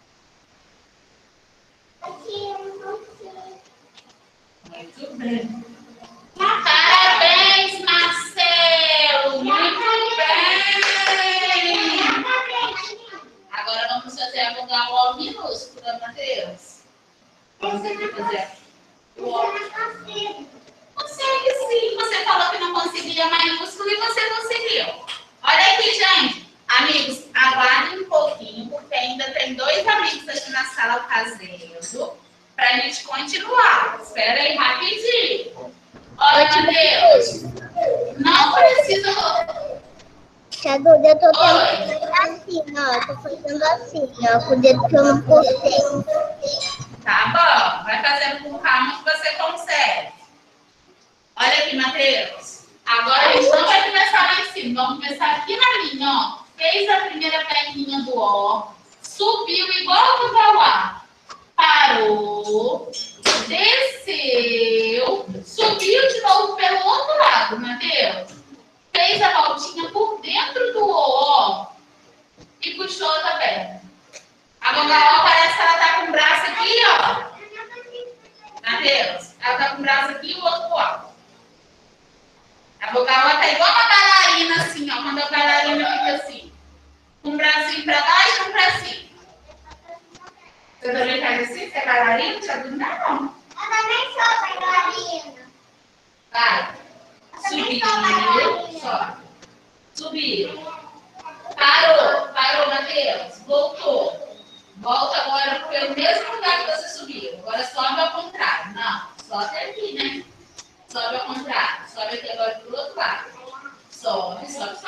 Aqui eu não sei. Muito bem. Parabéns, Marcelo. Muito bem. Agora vamos fazer a vogal O minúscula, Matheus. Vamos aqui fazer o O. Consegue sim. Você falou que não conseguia maiúsculo e você conseguiu. Olha aqui, gente. Amigos, aguardem um pouquinho, porque ainda tem 2 amigos aqui na sala fazendo, para a gente continuar. Espera aí rapidinho. Olha, Matheus. Não precisa... Duda, eu tô tentando assim, ó. Eu tô fazendo assim, ó. Com o dedo que eu não postei. Tá bom. Vai fazendo com calma que você consegue. Olha aqui, Matheus. Agora a gente não vai começar lá em cima. Vamos começar aqui na linha, ó. Fez a primeira perninha do O. Subiu igual o Gauá. Parou. Desceu. Subiu de novo pelo outro lado, Matheus. Fez a voltinha por dentro do O, ó. E puxou outra perna. A Gauá parece que ela tá com o braço aqui, ó. Matheus, ela tá com o braço aqui e o outro ó. A vogal tá igual uma bailarina, assim, ó. Quando a bailarina fica assim. Com o bracinho pra lá e com pra cima. Você também faz assim? Você é bailarina? Não. Eu também sou bailarina. Vai. Subiu. Só. Subiu. Parou, Matheus. Voltou. Volta agora pelo mesmo lugar que você subiu. Agora sobe ao contrário. Não, só até aqui, né? Sobe ao contrário. Sobe aqui agora pro outro lado. Sobe.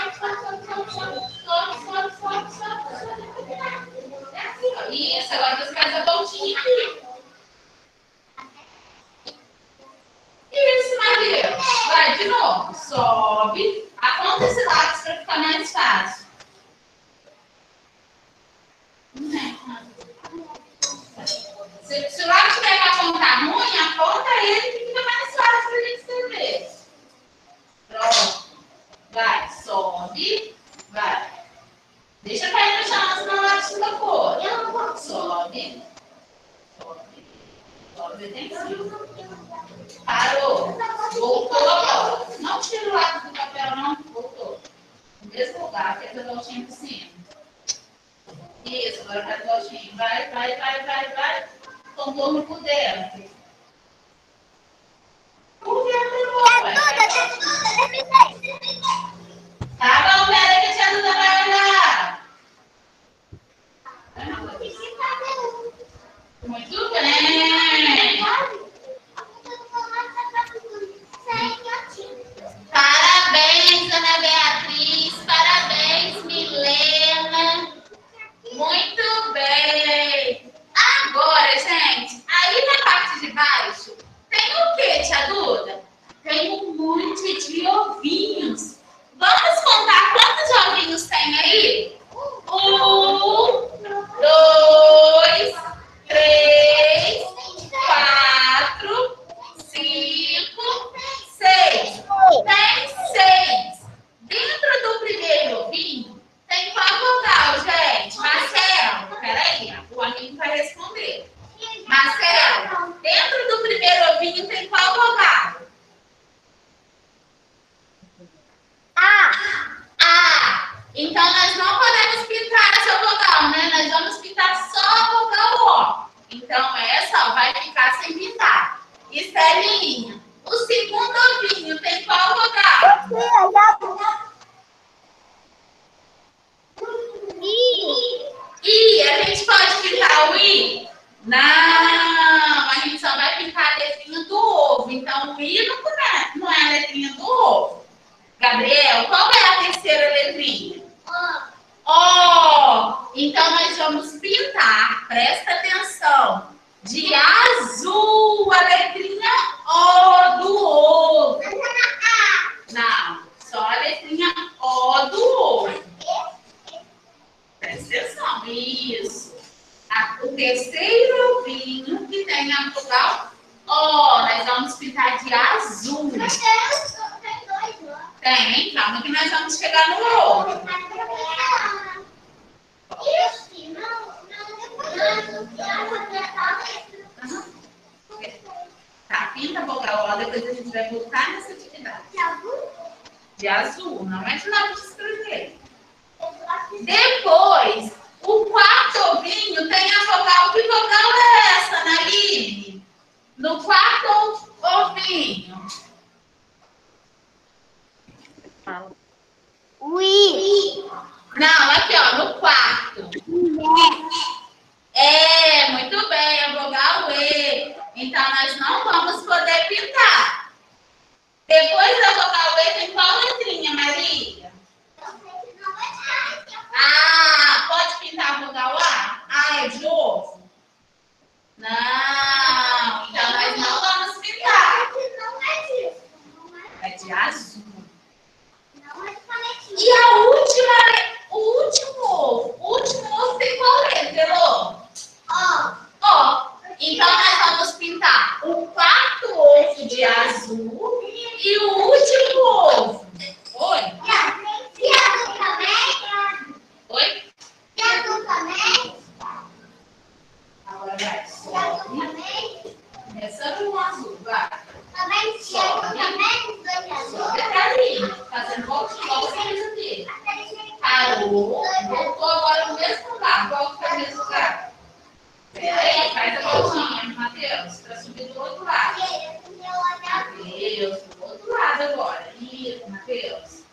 É assim, ó. Isso, agora você faz a voltinha aqui. Isso, Matheus. Vai de novo. Sobe. Aponta esse lápis para ficar mais fácil. Se o lápis tiver com a ponta ruim, aponta ele que fica mais fácil para a gente escrever. Pronto. Vai, sobe. Vai. Deixa cair no chão, senão o lápis fica cor. Sobe. Sobe até em cima. Parou. Voltou agora. Não tira o lápis do papel, não. Voltou. No mesmo lugar, fez a voltinha por cima. Isso, agora faz a voltinha. Vai. Contorno por dentro. baixo, tem o quê, tia Duda? Tem um monte de ovinhos. Vamos contar quantos ovinhos tem aí? 1, 2, 3, 4, 5, 6. Tem 6. Dentro do primeiro ovinho, tem qual vogal, gente? Marcelo, peraí, o amigo vai responder. Marcelo, dentro do primeiro ovinho tem qual vogal? A. Então, nós não podemos pintar essa vogal, né? Nós vamos pintar só a vogal O. Então, essa ó, vai ficar sem pintar. Estelinha, o segundo ovinho tem qual vogal? I. A gente pode pintar o I? Não, a gente só vai pintar a letrinha do ovo. Então, o I não é a letrinha do ovo. Gabriel, qual é a terceira letrinha? O. Então, nós vamos pintar, presta atenção, de azul a letrinha O do ovo. Não, só a letrinha O do ovo. Presta atenção, isso. O terceiro ovinho que tem a vogal O, nós vamos pintar de azul. Tem, calma que nós vamos chegar no outro. Tá, pinta a vogal O, depois a gente vai voltar nessa atividade. De azul, não é de lápis de escrever. Depois, o quarto ovinho tem a vogal. Que vogal é essa, Naline? No quarto ovinho. Não, aqui, ó, no quarto. É, muito bem, a vogal E. Então, nós não vamos poder pintar. Depois da vogal E, tem qual letrinha, Maria? Ah, pode pintar a vogal A? Ah, é de ovo? Não, então nós não vamos pintar. É de azul. E a última, o último ovo tem qual letra, Elô? Ó. Então nós vamos pintar o quarto ovo de azul e o último ovo. Oi? Oi? Agora vai, sobe. Começando no azul, vai. Sobe até ali, fazendo voltinha, igual você fez aqui. Parou, voltou agora no mesmo lugar. Qual que foi o mesmo lugar? Peraí, faz a voltinha, Matheus, para subir do outro lado. Matheus, do outro lado agora. Isso, Matheus.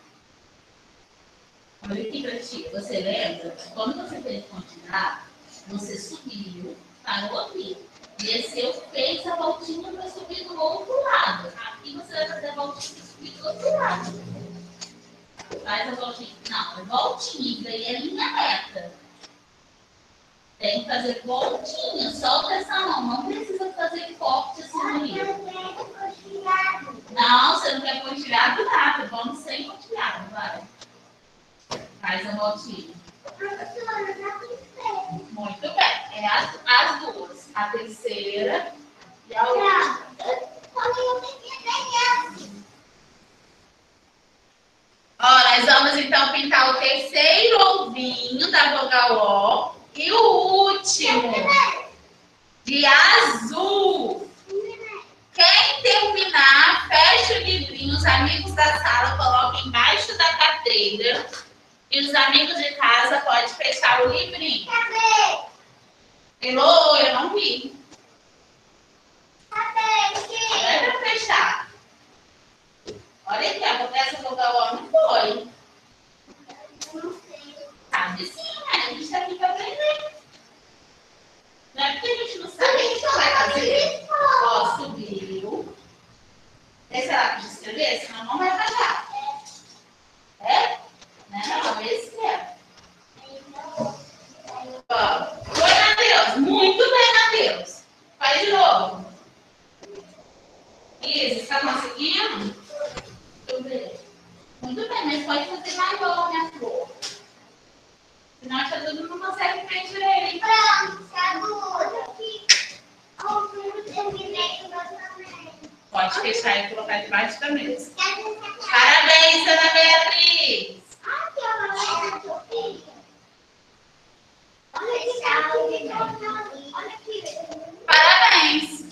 Olha aqui para ti, você lembra? Quando você fez continuar, você subiu, parou aqui, desceu, fez a voltinha para subir do outro lado. Aqui você vai fazer a voltinha para subir do outro lado. Faz a voltinha. Não, é voltinha, isso daí é linha reta. Tem que fazer voltinha, solta essa mão. Não precisa fazer corte assim no livro. Não, você não quer pontilhado nada. Vamos sem pontilhado, vai. Faz a voltinha. Muito bem. É as duas. A terceira e a última. Ó, nós vamos então pintar o terceiro ovinho da vogal O e o último de azul. Quem terminar, fecha o livrinho. Os amigos da sala colocam embaixo da cadeira. E os amigos de casa podem fechar o livrinho. Elô, eu não vi. É para fechar. Olha aqui, essa vogal O não foi. Sabe sim, né? A gente está aqui para aprender. Não é porque a gente não sabe, a gente não vai fazer. Ó, subiu. Esse é lápis de escrever, senão não vai pagar. É? Não, esse é. Ó, foi, Matheus. Muito bem, Matheus. Faz de novo. Isso, está conseguindo? Deixa eu ver. Muito bem, mas pode fazer maior, minha flor. Senão a tia Duda não consegue ver direito. Pronto, tia Duda. Eu terminei o meu também. Pode fechar e colocar debaixo da mesa. Parabéns, Ana Beatriz. Parabéns.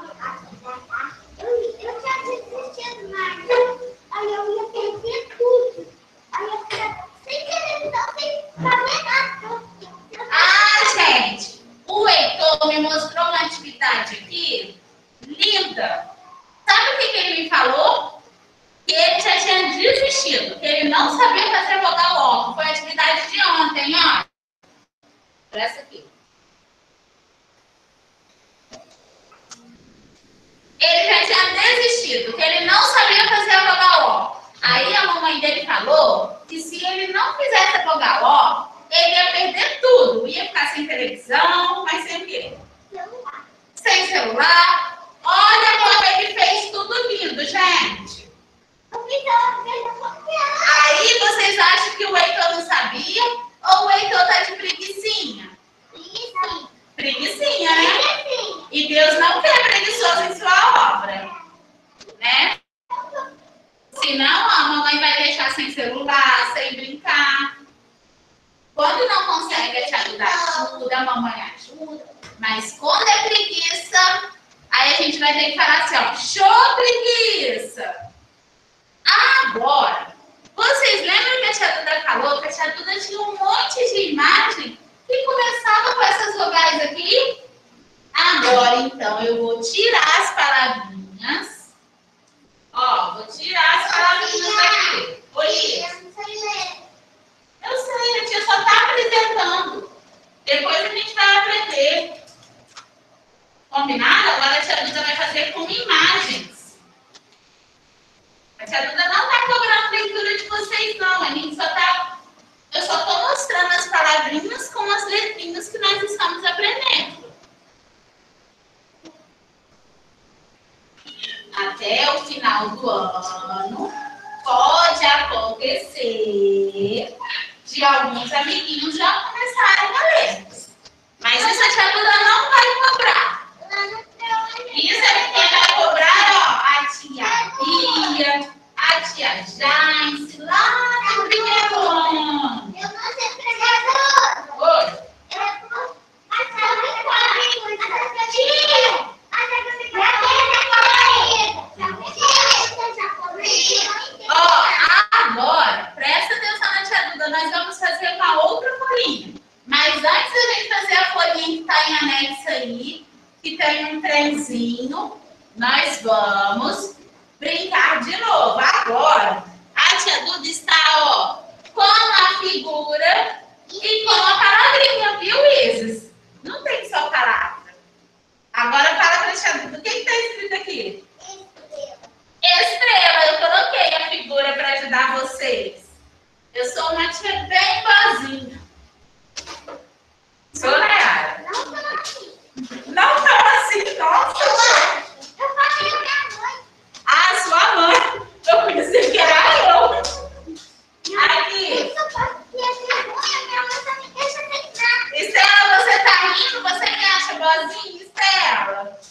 Eu já desistido mais. Aí eu ia perder tudo. Aí eu fiquei sem querer, não sem saber nada. Ah, gente, o Heitor me mostrou uma atividade aqui linda. Sabe o que ele me falou? Que ele já tinha desistido, que ele não sabia fazer vogal O. Foi a atividade de ontem, ó. Essa aqui. Ele já tinha desistido, que ele não sabia fazer a vogal O. Aí a mamãe dele falou que se ele não fizesse a vogal O, ele ia perder tudo. Ia ficar sem televisão, mas sem o quê? Sem celular. Olha como ele fez tudo lindo, gente. Aí vocês acham que o Heitor não sabia? Ou o Heitor tá de preguicinha? Preguicinha, né? E Deus não quer preguiçoso em sua obra, né? Senão a mamãe vai deixar sem celular, sem brincar. Quando não consegue, a tia Duda ajuda, a mamãe ajuda. Mas quando é preguiça, aí a gente vai ter que falar assim, ó, show preguiça! Agora, vocês lembram que a tia Duda falou que a tia Duda tinha um monte de imagem que começava com essas vogais aqui? Agora, então, eu vou tirar as palavrinhas. Ó, vou tirar as palavrinhas daqui. Oi, eu sei, a tia só tá apresentando. Depois a gente vai aprender. Combinado? Agora a tia Duda vai fazer com imagens. A tia Duda não tá cobrando leitura de vocês, não. A gente só tá... Eu só tô mostrando as palavrinhas com as letrinhas que nós estamos aprendendo. Até o final do ano, pode acontecer de alguns amiguinhos já começarem a ler. Mas isso a tia Duda não vai cobrar. Isso é quem vai cobrar, ó, a tia Bia, a tia Jace, lá no primeiro ano. Eu não sei pregador. Oi. Ó, agora, presta atenção na tia Duda, nós vamos fazer uma outra folhinha. Mas antes da gente fazer a folhinha que está em anexo aí, que tem um trenzinho, nós vamos brincar de novo. Agora, a tia Duda está, ó, com a figura e com a palavrinha, viu, Isis? Não tem só palavra. Agora fala para a tia Duda, o que está escrito aqui? Estrela, eu coloquei a figura para ajudar vocês. Eu sou uma tia bem boazinha. Sou, Nayara? Não tão assim, nossa. Eu falei minha mãe. Ah, sua mãe. Eu pensei que era eu. Aqui. Estela, você tá rindo? Você me acha boazinha, Estela?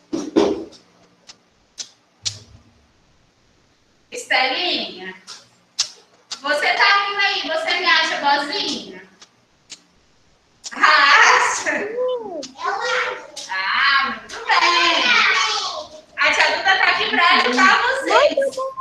Estelinha? Você tá rindo aí? Você me acha boazinha? Acha? Ah, muito bem. A tia Duda tá aqui pra ajudar vocês.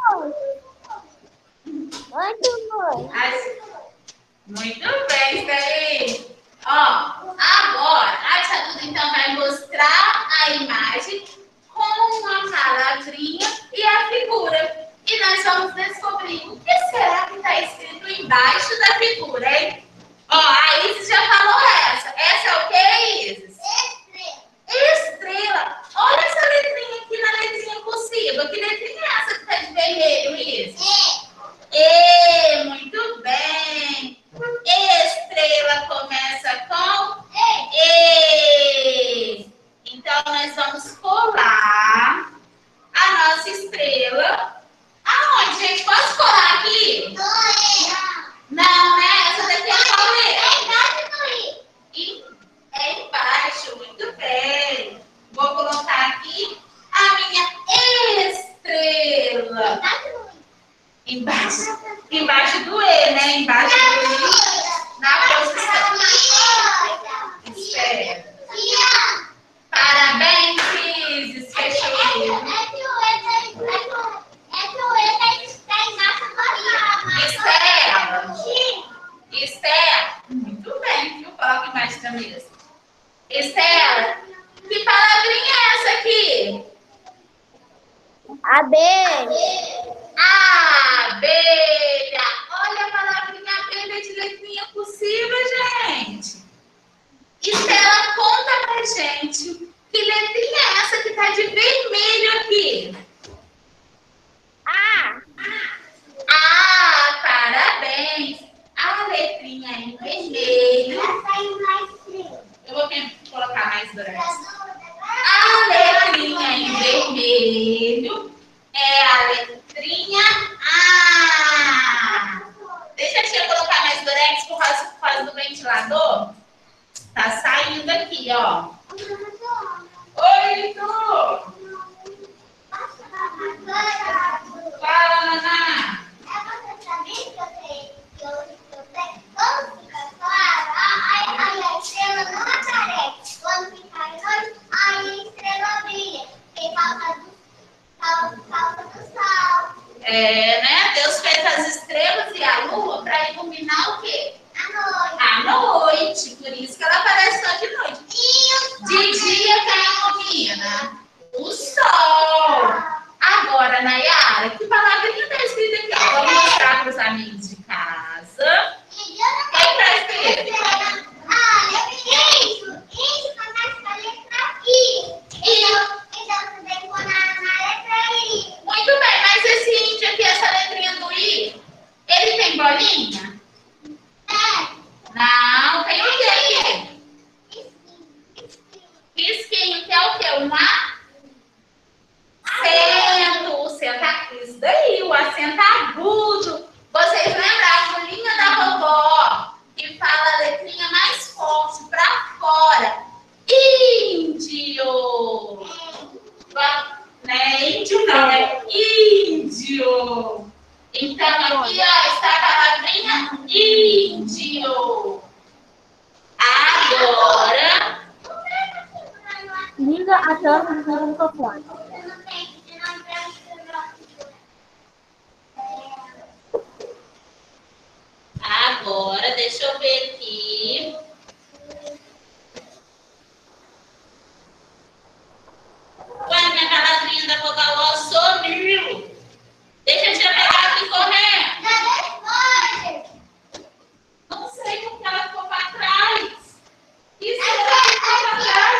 Muito bom. Muito bem, Estelinha. Ó, agora a tia Duda então vai mostrar a imagem com uma palavrinha e a figura. E nós vamos descobrir o que será que está escrito embaixo da figura, hein? Ó, a Isis já falou essa. Essa é o que, Isis? Estrela. Olha essa letrinha aqui na letrinha cursiva. Que letrinha é essa que está de vermelho, Isis? E, muito bem. Estrela começa com E. Então, nós vamos colar a Embaixo do E, né? Embaixo do I, na posição. Espera. Parabéns, Isis. Fechou o livro. Estela. Muito bem, viu? Coloca embaixo da mesa. Estela, que palavrinha é essa aqui? Abelha. Abelha. Olha a palavrinha abelha de letrinha cursiva, gente. Estela, conta pra gente que letrinha é essa que tá de vermelho aqui? Parabéns. A letrinha em vermelho. Eu vou colocar mais durex. A letrinha em vermelho é a letrinha A. Deixa a tia colocar mais durex por causa do ventilador. Tá saindo aqui, ó. Oi, Heitor. Fala, Naná. Né? Deus fez as estrelas e a lua para iluminar o quê? A noite. Por isso que ela aparece só de noite. De dia quem ilumina? O sol. Agora, Nayara, que palavrinha está escrita aqui? Vamos mostrar para os amigos de casa. Quem está escrito? Isso começa com a letra I. Então, você decora na letra I. Muito bem, mas esse índio aqui, essa letrinha do I, ele tem bolinha? Não, tem o que aqui? Risquinho, que é o quê? Um acento. O acento, isso daí, o acento agudo. Vocês lembram a agulhinha da vovó, que fala a letrinha mais forte pra fora? Índio. Não é índio, não, é índio. Então, aqui, ó, está a palavrinha índio. Agora, Liga a tampa do microfone. agora, deixa eu ver aqui. Ué, minha palavrinha da vogal O sumiu. Deixa eu te pegar aqui correndo. Não sei porque ela ficou para trás. Isso ela ficou para trás.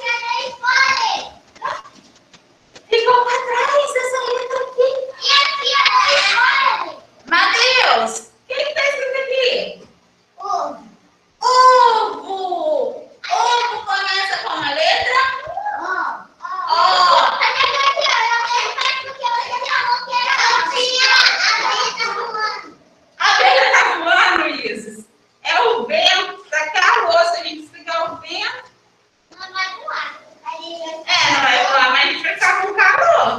Ficou para trás essa letra aqui. Matheus, o que está escrito aqui? Ovo. Ovo começa com a letra O. A abelha está voando, Isis. É o vento, tá calor. Se a gente explicar o vento. Não vai voar, mas a gente vai ficar com calor.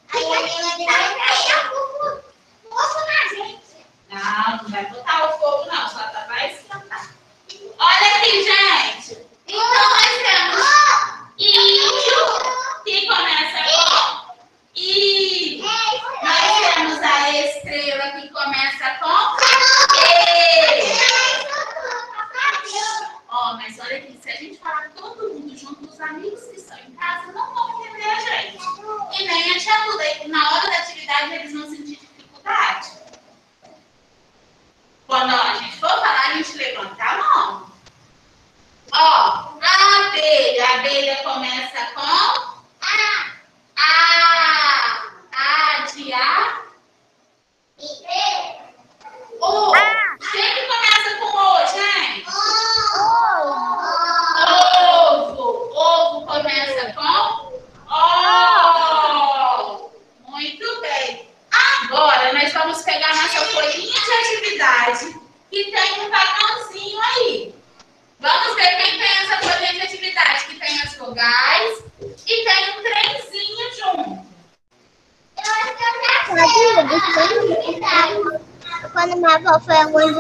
Não vai botar o fogo, não. Só vai esquentar. Olha aqui, gente. Então, nós temos índio, que começa com I. Nós temos a estrela, que começa com E. Ó, mas olha aqui, se a gente falar todo mundo junto, os amigos que estão em casa não vão entender a gente. E nem a tia Duda. Na hora da atividade, eles vão sentir dificuldade. Quando a gente for falar, a gente levanta a mão. Ó, a abelha começa com A de A. O. Quem que começa com O, gente? Ovo começa com O. Muito bem. Agora, nós vamos pegar nossa folhinha de atividade, que tem um balãozinho aí. Vamos ver quem tem essa folhinha de atividade, que tem as vogais e tem um trenzinho junto. Eu acho que eu já sei. Quando minha avó foi aonde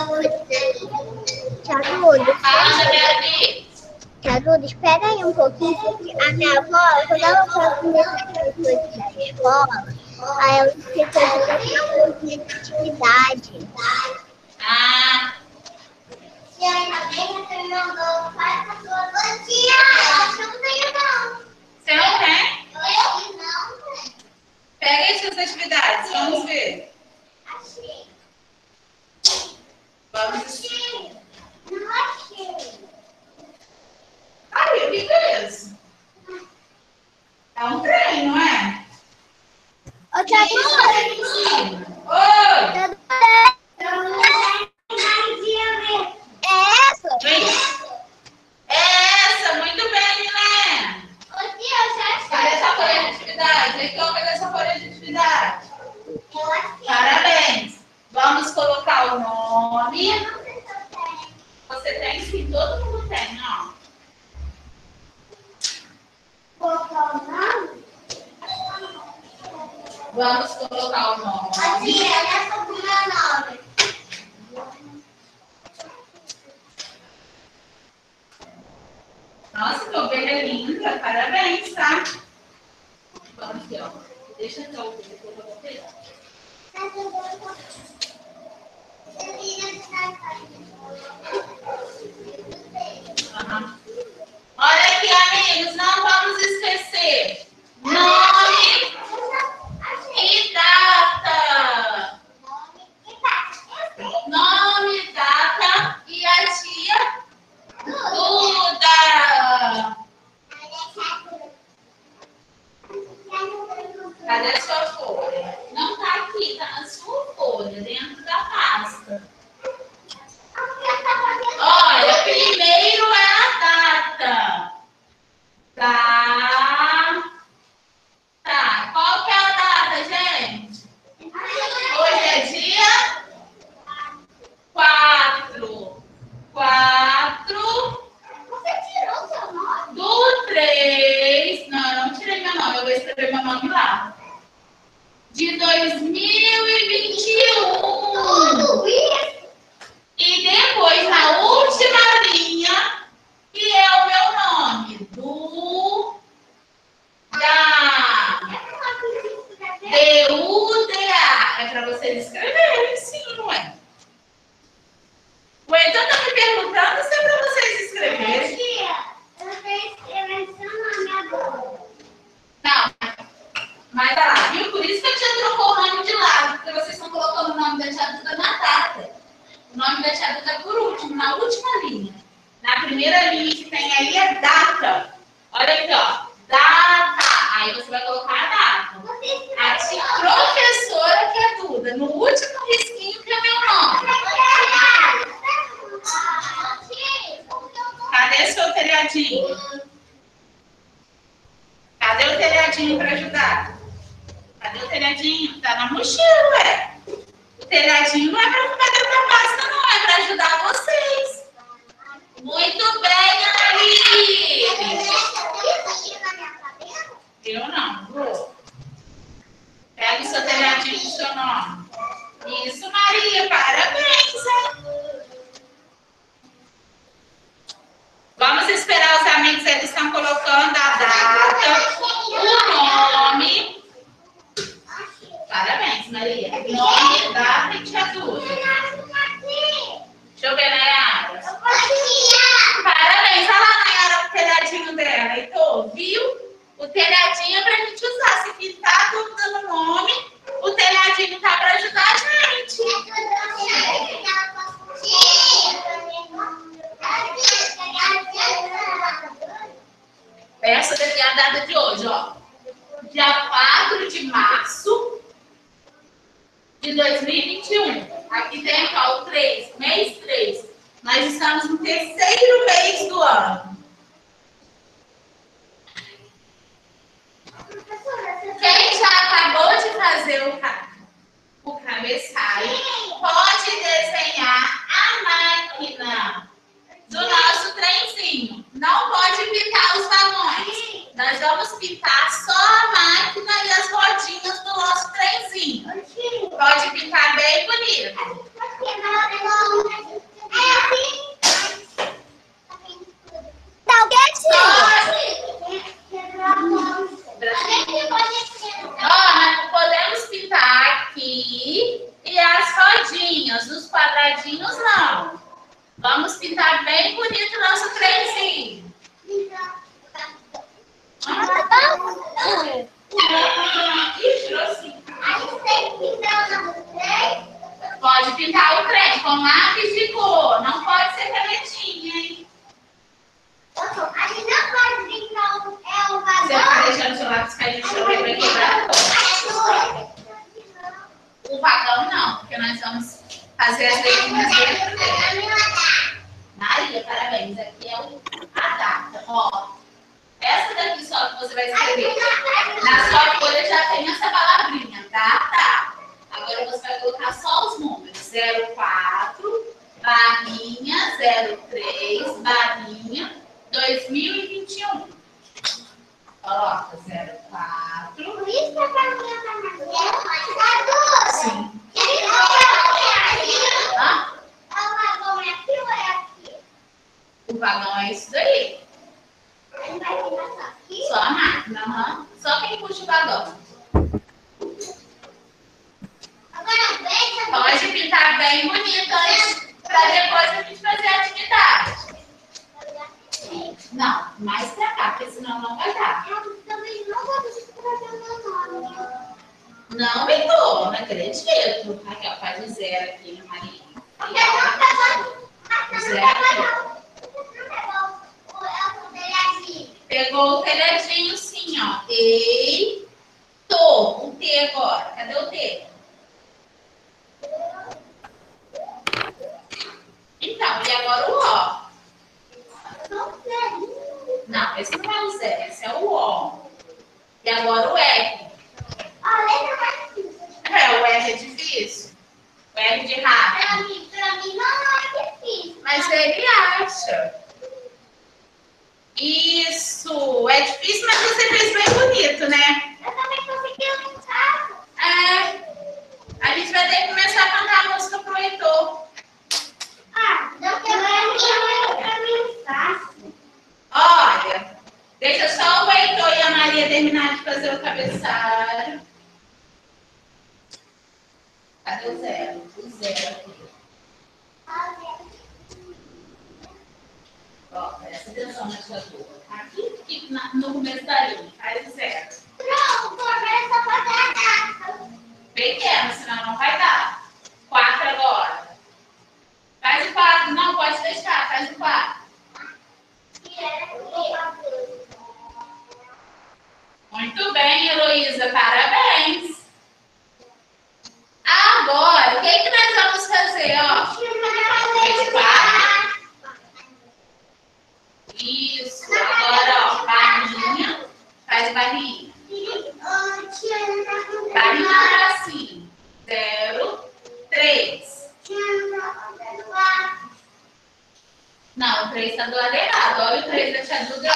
Tia Duda, Fala, Beatriz. Tia Duda, espera aí um pouquinho, porque a minha avó, quando ela foi comer as coisas da escola, aí ela esqueceu de colocar um pouquinho de atividade. Ah, E aí, alguém me mandou, faz a sua banquinha. Eu não tenho, não. você não tem? Eu não. Pega aí suas atividades, vamos ver. Achei. Vamos. Não achei. Aí, o que é isso? É um trem, não é? Ô, Tia Duda. Oi! Tia Duda. É essa? Vem. Essa, muito bem, Milena. Ô, tia, eu já Cadê achei. essa folha de atividade? Aqui, ó, cadê essa folha de atividade? Eu achei. Parabéns. Vamos colocar o nome. Eu não sei se eu tenho. Você tem sim, todo mundo tem, ó. Colocar o nome? Vamos colocar o nome. Ô, tia, olha só pro meu nome. Nossa, que ovelha linda. Parabéns, tá? Vamos aqui, ó. Deixa eu ver depois eu vou pegar. Aham. Olha aqui, amigos, não vamos esquecer. Nome e data. Nome, data e a tia Duda. Cadê a sua folha? Não tá aqui, tá na sua folha, dentro da pasta. Olha, primeiro é a data. Tá. Qual que é a data, gente? Hoje é dia 4. 4 Você tirou seu nome? do 3. Não, eu não tirei meu nome, eu vou escrever meu nome lá. De 2021. Tudo isso? E depois, na última linha, que é o meu nome. D-U-D-A. É para vocês escreverem, sim, não é? O Heitor tá me perguntando se é para vocês escreverem. Tia, eu tenho que escrever seu nome agora. Não. Mas tá lá, viu? Por isso que a tia trocou o nome de lado, porque vocês estão colocando o nome da tia Duda na data. O nome da tia Duda é por último, na última linha. Na primeira linha que tem aí é data. Olha aqui, ó. Data. Aí você vai colocar a data. A tia professora que é Duda. No último risquinho que é meu nome. Cadê seu telhadinho? Cadê o telhadinho para ajudar? Cadê o telhadinho? Tá na mochila, ué. O telhadinho não é para ficar dentro da pasta, não. É para ajudar vocês. Muito bem, Annalise. Eu não, vou. Pega o seu telhadinho com o seu nome. Isso, Maria. Parabéns, hein? Vamos esperar os amigos, eles estão colocando a data, o nome. Parabéns, Maria. Nome, data e tia Duda. Deixa eu ver, Nayara. Parabéns. Olha lá, Nayara, o telhadinho dela. Heitor, viu? O telhadinho é pra gente usar. Se pintar tudo dando nome, o telhadinho tá pra ajudar a gente. Essa daqui é a data de hoje, ó. Dia 4 de março de 2021. Aqui tem, ó, o 3, mês 3. Nós estamos no terceiro mês do ano. Quem já acabou de fazer o cabeçalho, pode desenhar a máquina do nosso trenzinho. Não pode pintar os balões. Nós vamos pintar só a máquina e as rodinhas do nosso trenzinho. bem bonito o nosso trenzinho. Pode pintar o trem com lápis de cor. Não pode ser canetinha, hein? A gente não pode brincar o Você vagão. vai deixando seu lápis cair no chão e vai quebrar todo. O vagão não, porque nós vamos fazer as letrinhas dentro dele. Maria, parabéns. Aqui é a data. Ó, essa daqui só que você vai escrever. Na sua folha já tem essa palavrinha, tá? Agora você vai colocar só os números. 04, barrinha, 03, barrinha, 2021. Coloca 04. Por isso que a Carolina tá na guerra. Sim. Hã? O vagão é aqui ou é aqui? O vagão é isso daí. A gente vai virar só aqui? Só a máquina. Uhum. Só quem puxa o vagão. Agora veja. Pode pintar bem bonito antes, para depois a gente fazer a atividade. Não, mais pra cá, porque senão não vai dar. Eu também não vou escrever meu nome. Não, Vitor, não acredito. Raquel, faz o zero aqui, Maria. O zero aqui. Pegou o telhadinho sim, ó. Eito. O T agora. Cadê o T? Então, e agora o O? Não, esse não é o zero, esse é o O. E agora o R. É, o R é difícil. O R de rato. Pra mim não é difícil. Mas ele acha. Isso. É difícil, mas você fez bem bonito, né? Eu também consegui um carro. É. A gente vai ter que começar a cantar a música pro Heitor. Não tem pra mim fácil. Olha, deixa só o Heitor e a Maria terminar de fazer o cabeçalho. Cadê o zero? O zero aqui. Ó, presta atenção na sua turma. Aqui no começo da linha, faz o zero. Pronto, começa a fazer a data. Pequeno, senão não vai dar. 4 agora. Faz o 4. Não, pode deixar. Faz o 4. Muito bem, Heloísa. Parabéns. Agora, o que nós vamos fazer? Ó, fez 4. Isso. Agora, ó, barrinha. Faz barrinha. Barrinha para cima. 0, 3. Não, o 3 está do lado errado. Olha o 3 da tia Duda.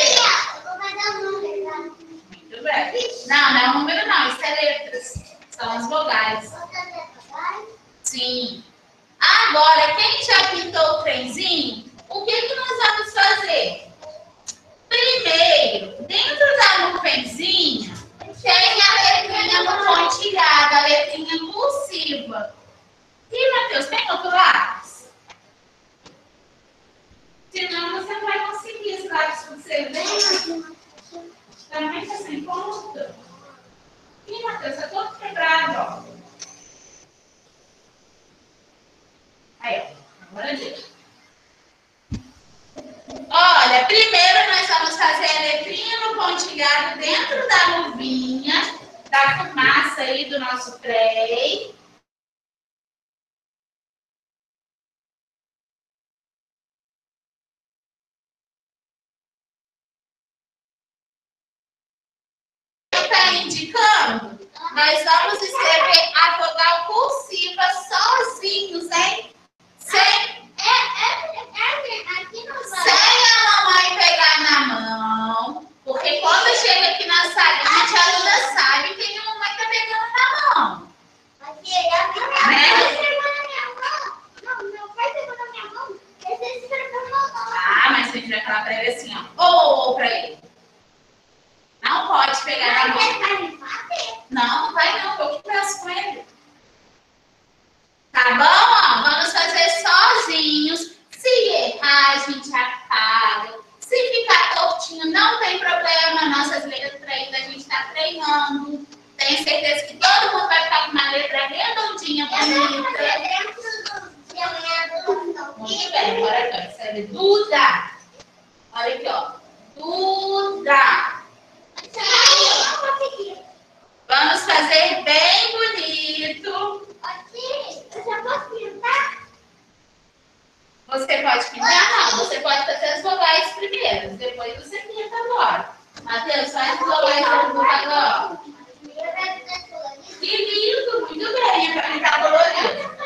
Muito bem. Não é o número não, isso é letras. São as vogais. Sim. Agora, quem já pintou o trenzinho, o que nós vamos fazer? Primeiro, dentro da nuvenzinha, tem a letrinha no pontilhado, a letrinha cursiva. E, Matheus, tem outro lápis? Senão você não vai conseguir esse lápis que você vê. Também está sem ponta. Ih, Matheus, está todo quebrado, ó. Aí, ó. Agora diga. Olha, primeiro nós vamos fazer a letrinha no pontilhado dentro da nuvinha, da fumaça aí do nosso trem. Está indicando? Nós vamos escrever a vogal cursiva sozinhos, hein? Sem a mamãe pegar na mão, porque quando chega aqui na salinha, a tia Duda sabe que a mamãe está pegando na mão. Ah, mas a gente vai falar para ele assim, ó. Ou para ele. Não pode pegar na mão. Não, não vai não, eu que peço com ele. Tá bom, ó? Vamos que todo mundo vai ficar com uma letra redondinha, bonita. Muito bem, agora aqui, ó. Escreve Duda. Olha aqui, ó. Duda. Vamos fazer bem bonito. Você pode pintar? Não, você pode fazer as vogais primeiro. Depois você pinta agora. Matheus, faz as vogais agora. Que lindo, muito bem. É para pintar colorido.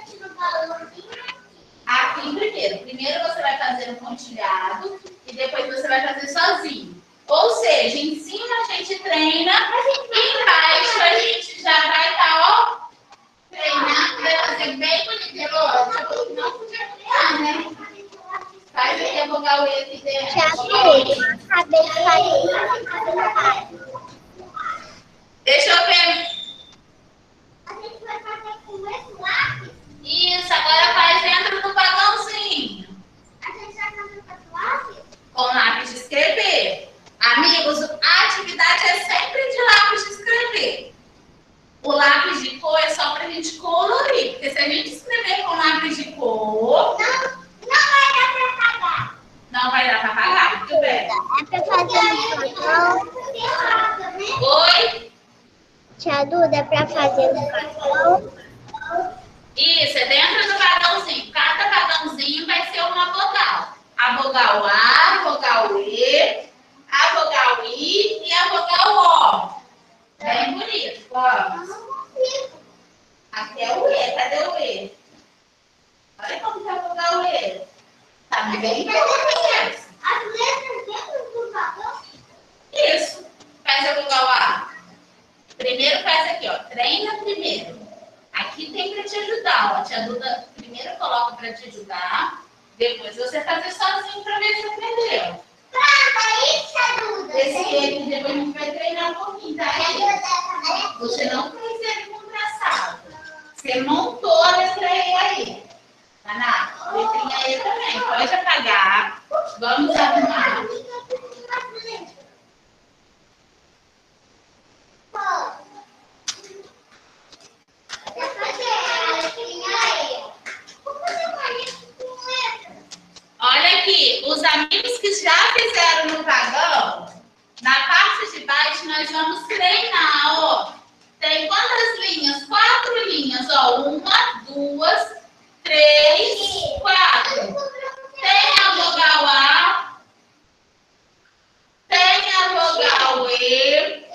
Aqui primeiro. Primeiro você vai fazer um pontilhado e depois você vai fazer sozinho. Ou seja, em cima a gente treina e embaixo a gente já vai estar, ó, treinando, vai fazer bem bonito. Não podia criar, né? Faz aqui a vogal E aqui dentro. Já fiz. Acabei de fazer. Deixa eu ver. A gente vai fazer com esse lápis? Isso, agora faz dentro do balãozinho. A gente vai fazer com lápis? Com lápis de escrever. Amigos, a atividade é sempre de lápis de escrever. O lápis de cor é só pra gente colorir. Porque se a gente escrever com lápis de cor... Não vai dar pra apagar. Não vai dar pra apagar? Muito bem. É pra fazer no cartão. Oi? Tia Duda, é pra fazer no cartão. Isso, é dentro do vagãozinho. Cada vagãozinho vai ser uma vogal. A vogal A, a vogal E, a vogal I e a vogal O. Bem bonito. Vamos. Aqui é o E. Cadê o E? Olha como tá a vogal E. Tá bem bonito. As letras dentro do vagão? Isso. Faz a vogal A. Primeiro faz aqui, ó. Treina primeiro. Aqui tem para te ajudar, ó. A tia Duda primeiro coloca para te ajudar. Depois você fazer sozinho para ver se aprendeu. Isso, tia Duda. Esse aqui depois a gente vai treinar um pouquinho, tá? Você não fez ele com traçado. Você montou a letra E aí. Ana, letrinha E também. Pode apagar. Vamos arrumar. Olha aqui, os amigos que já fizeram no vagão, na parte de baixo nós vamos treinar, ó. Tem quantas linhas? 4 linhas, ó. 1, 2, 3, 4. Tem a vogal A, tem a vogal E,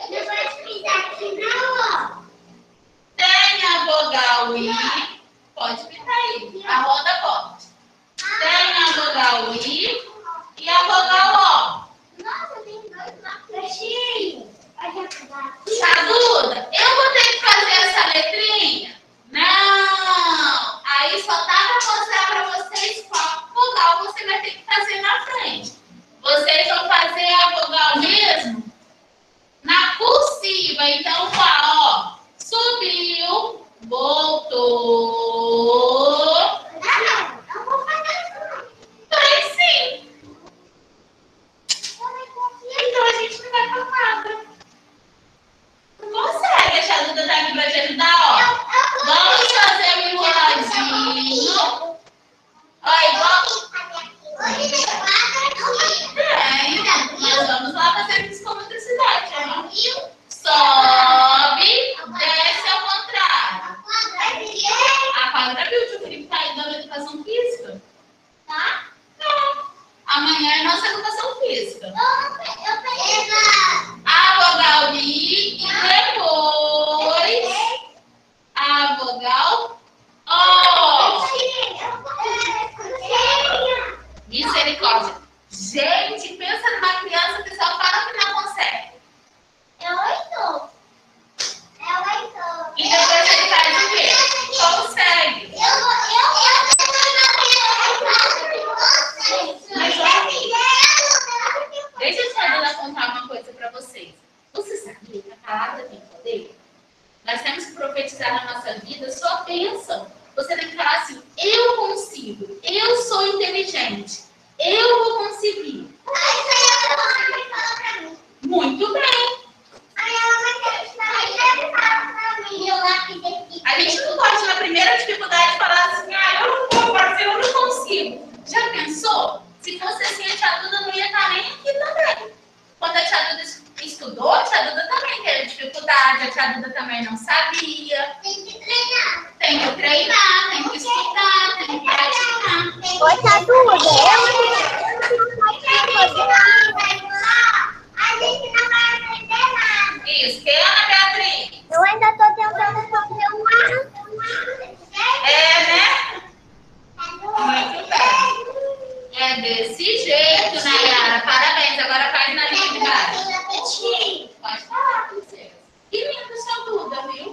tem a vogal I, pode ficar aí, a roda pode. Tem a vogal I e a vogal O. Nossa, tem 2 lápis cheios. Tia Duda, eu vou ter que fazer essa letrinha? Não! Aí só dá para mostrar para vocês qual vogal você vai ter que fazer na frente. Vocês vão fazer a vogal mesmo na cursiva. Então, ó, subiu, voltou. Não vou fazer isso. Vai sim. Então a gente não vai pra nada. Não consegue, a tia Duda tá aqui pra te ajudar, ó. Vamos fazer um enroladinho. Ó, igual. Nós vamos lá fazer psicomotricidade, ó. Sobe, desce ao contrário. A quadra viu que o Felipe tá aí dando educação física? Tá? Tá. Amanhã é nossa educação física. Eu peguei A vogal I e depois a vogal O. Misericórdia. Gente, pensa numa criança que só fala que não consegue. E depois ele faz o quê? Consegue. Deixa eu te contar uma coisa para vocês. Você sabia que a palavra tem poder? Nós temos que profetizar na nossa vida sua bênção. Você tem que falar assim: eu consigo, eu sou inteligente, eu vou conseguir. Muito bem. tia Duda também não sabia. Tem que treinar. Tem que treinar, tem que estudar, tem que praticar. Ô, tia Duda, a gente não vai aprender nada. Isso, que Ana Beatriz? Eu ainda tô tentando fazer uma. É, né? Muito bem. É desse jeito, Nayara. Parabéns. Agora faz na linha de baixo. Pode falar, princesa. Que lindo sua Duda, viu?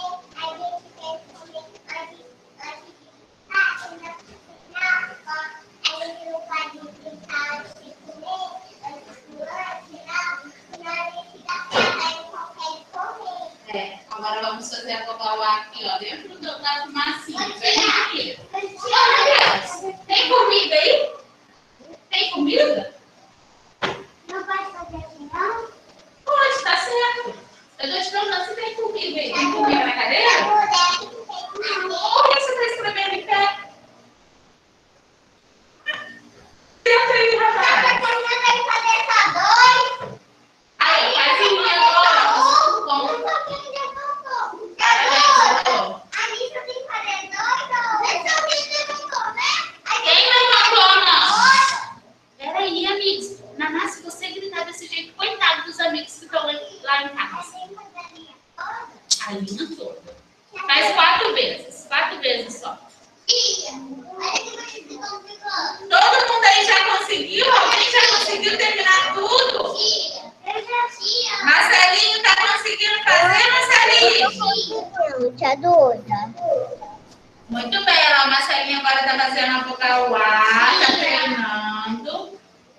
É, agora vamos fazer a vogal A aqui, ó, dentro da fumacinha. Vem aqui. Olha, Deus. Tem comida aí? Tem comida? Não vai fazer assim, não? Pode, tá certo. Eu tô te perguntando se tem comida aí. Tem comida na cadeira? Por que você tá escrevendo em pé? Tenta aí, rapaz. Aí, faz em mim agora. Bom. Quem levantou, não? Peraí, amigos. Naná, se você gritar desse jeito, coitado dos amigos que estão lá em casa. A linha toda. Faz 4 vezes. 4 vezes só. Todo mundo aí já conseguiu? Alguém já conseguiu terminar tudo? Marcelinho tá conseguindo fazer, Marcelinho? Tia Duda. Muito bem, a Marcelinho agora tá fazendo a vogal A, tá treinando.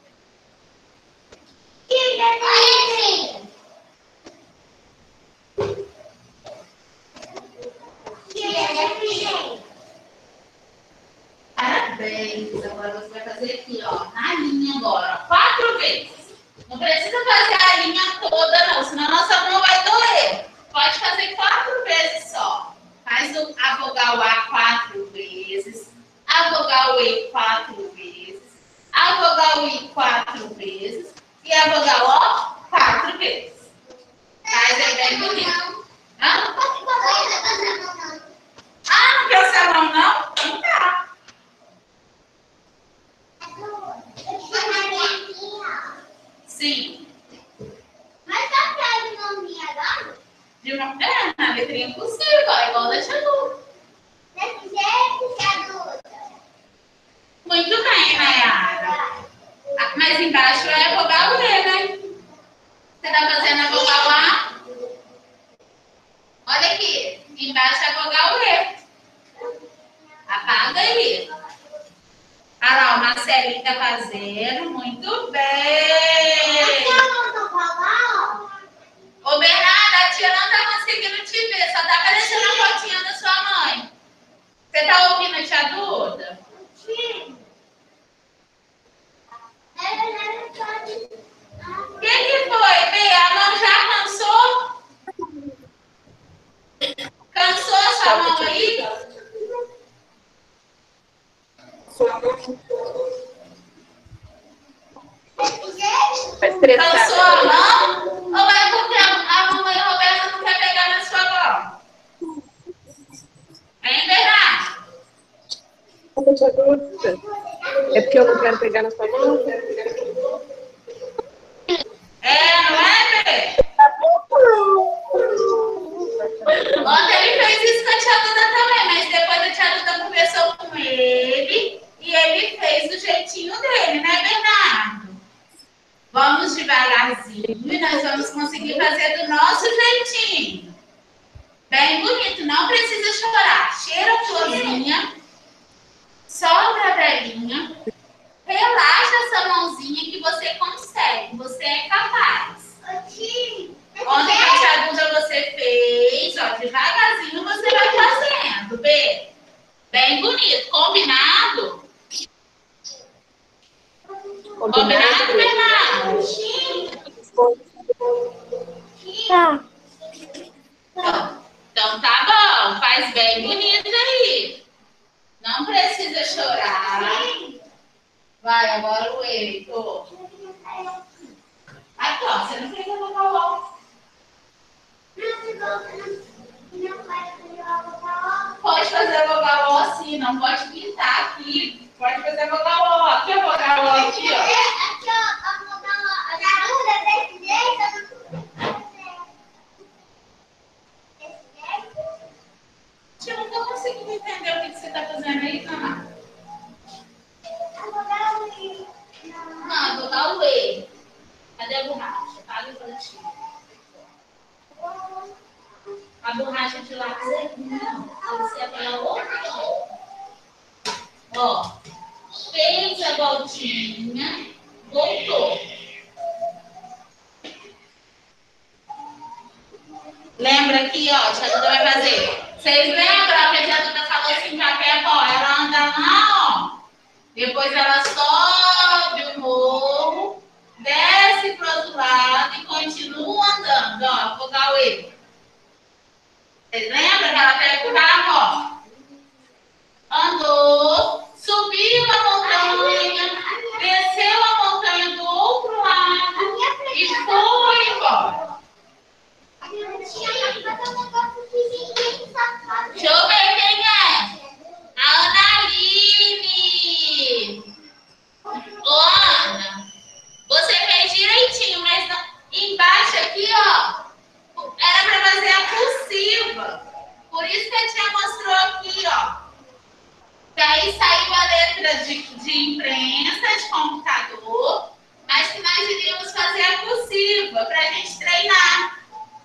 Parabéns. Agora você vai fazer aqui, ó, na linha agora, ó, 4 vezes. Não precisa fazer a linha toda, não, senão nossa mão vai doer. Pode fazer 4 vezes só. Faz a vogal A 4 vezes, a vogal E 4 vezes, a vogal I 4 vezes e a vogal O 4 vezes. Faz aí bem bonito. Hã? Ah, não quer o salão, não? Então tá. Sim. Mas tá pra de nominha agora? De uma na letrinha possível, ó, igual da tia Duda. Desse jeito, tia Duda. Muito bem, Nayara. Mas embaixo é a vogal E, né? Você tá fazendo a vogal A? Olha aqui. Embaixo é a vogal E. Apaga aí. Olha lá, o Marcelinho tá fazendo. Muito bem. Ô, Bernardo, a tia não tá conseguindo te ver. Só tá aparecendo a fotinha da sua mãe. Você tá ouvindo a tia Duda? Sim. O que foi, Bê? A mão já cansou? Cansou a sua mão aí? Cansou a mão? Ou vai porque a mamãe Roberta não quer pegar na sua mão? Hein, Bernardo? É porque eu não quero pegar na sua mão. É, não é, Bê? Ontem ele fez isso com a tia Duda também, mas depois a tia Duda conversou com ele e ele fez do jeitinho dele, né, Bernardo? Vamos devagarzinho e nós vamos conseguir fazer do nosso jeitinho. Bem bonito, não precisa chorar. Cheira a florzinha, solta a velhinha, relaxa essa mãozinha que você consegue, você é capaz. Ontem a tia Duda você fez, ó, devagarzinho você vai fazendo, B. Bem bonito, combinado? Combinado, Bernardo? Tá. Então tá bom, faz bem bonito aí. Não precisa chorar. Vai, agora o Heitor. Aqui, ó, você não precisa botar o óculos. Pode fazer a vogal O assim, não pode pintar aqui. Pode fazer a vogal O. Aqui a vogal O, aqui, ó. Eu não tô conseguindo entender o que você tá fazendo aí, Naná. Não, a vogal E. Cadê a borracha? Paga o coletivo. A borracha de lápis é não. Você é pela outra. Ó. Fez a voltinha. Voltou. Lembra aqui, ó. Tia Duda vai fazer. Vocês lembram que a tia Duda falou assim pra Peppa, ó. Ela anda lá, ó. Depois ela sobe o morro. Desce pro outro lado e continua andando, ó. Vogal E. Vocês lembram que ela pega o carro, ó? Andou, subiu a montanha, desceu a montanha do outro lado e foi embora. Deixa eu ver quem é. A Ana Aline. Ô, Ana, você fez direitinho, mas embaixo aqui, ó, era para fazer a cursiva. Por isso que a tia mostrou aqui, ó. Daí saiu a letra de imprensa, de computador, mas que nós iríamos fazer a cursiva para a gente treinar.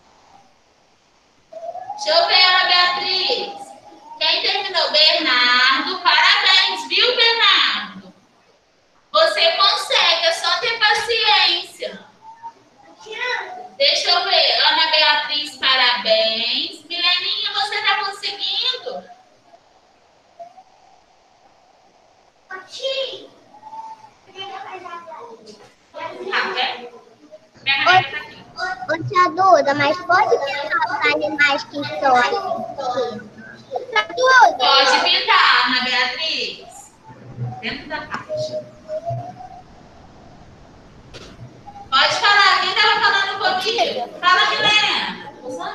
Deixa eu ver, Ana Beatriz. Quem terminou? Bernardo. Parabéns, viu, Bernardo? Você consegue, é só ter paciência. Deixa eu ver. Ana Beatriz, parabéns. Mileninha, você está conseguindo? Ô, tia Duda, mas pode pintar os animais que estão aqui? Tia Duda. Pode pintar, Ana Beatriz. Dentro da caixa. Pode falar. Quem estava falando comigo? Fala, Milena.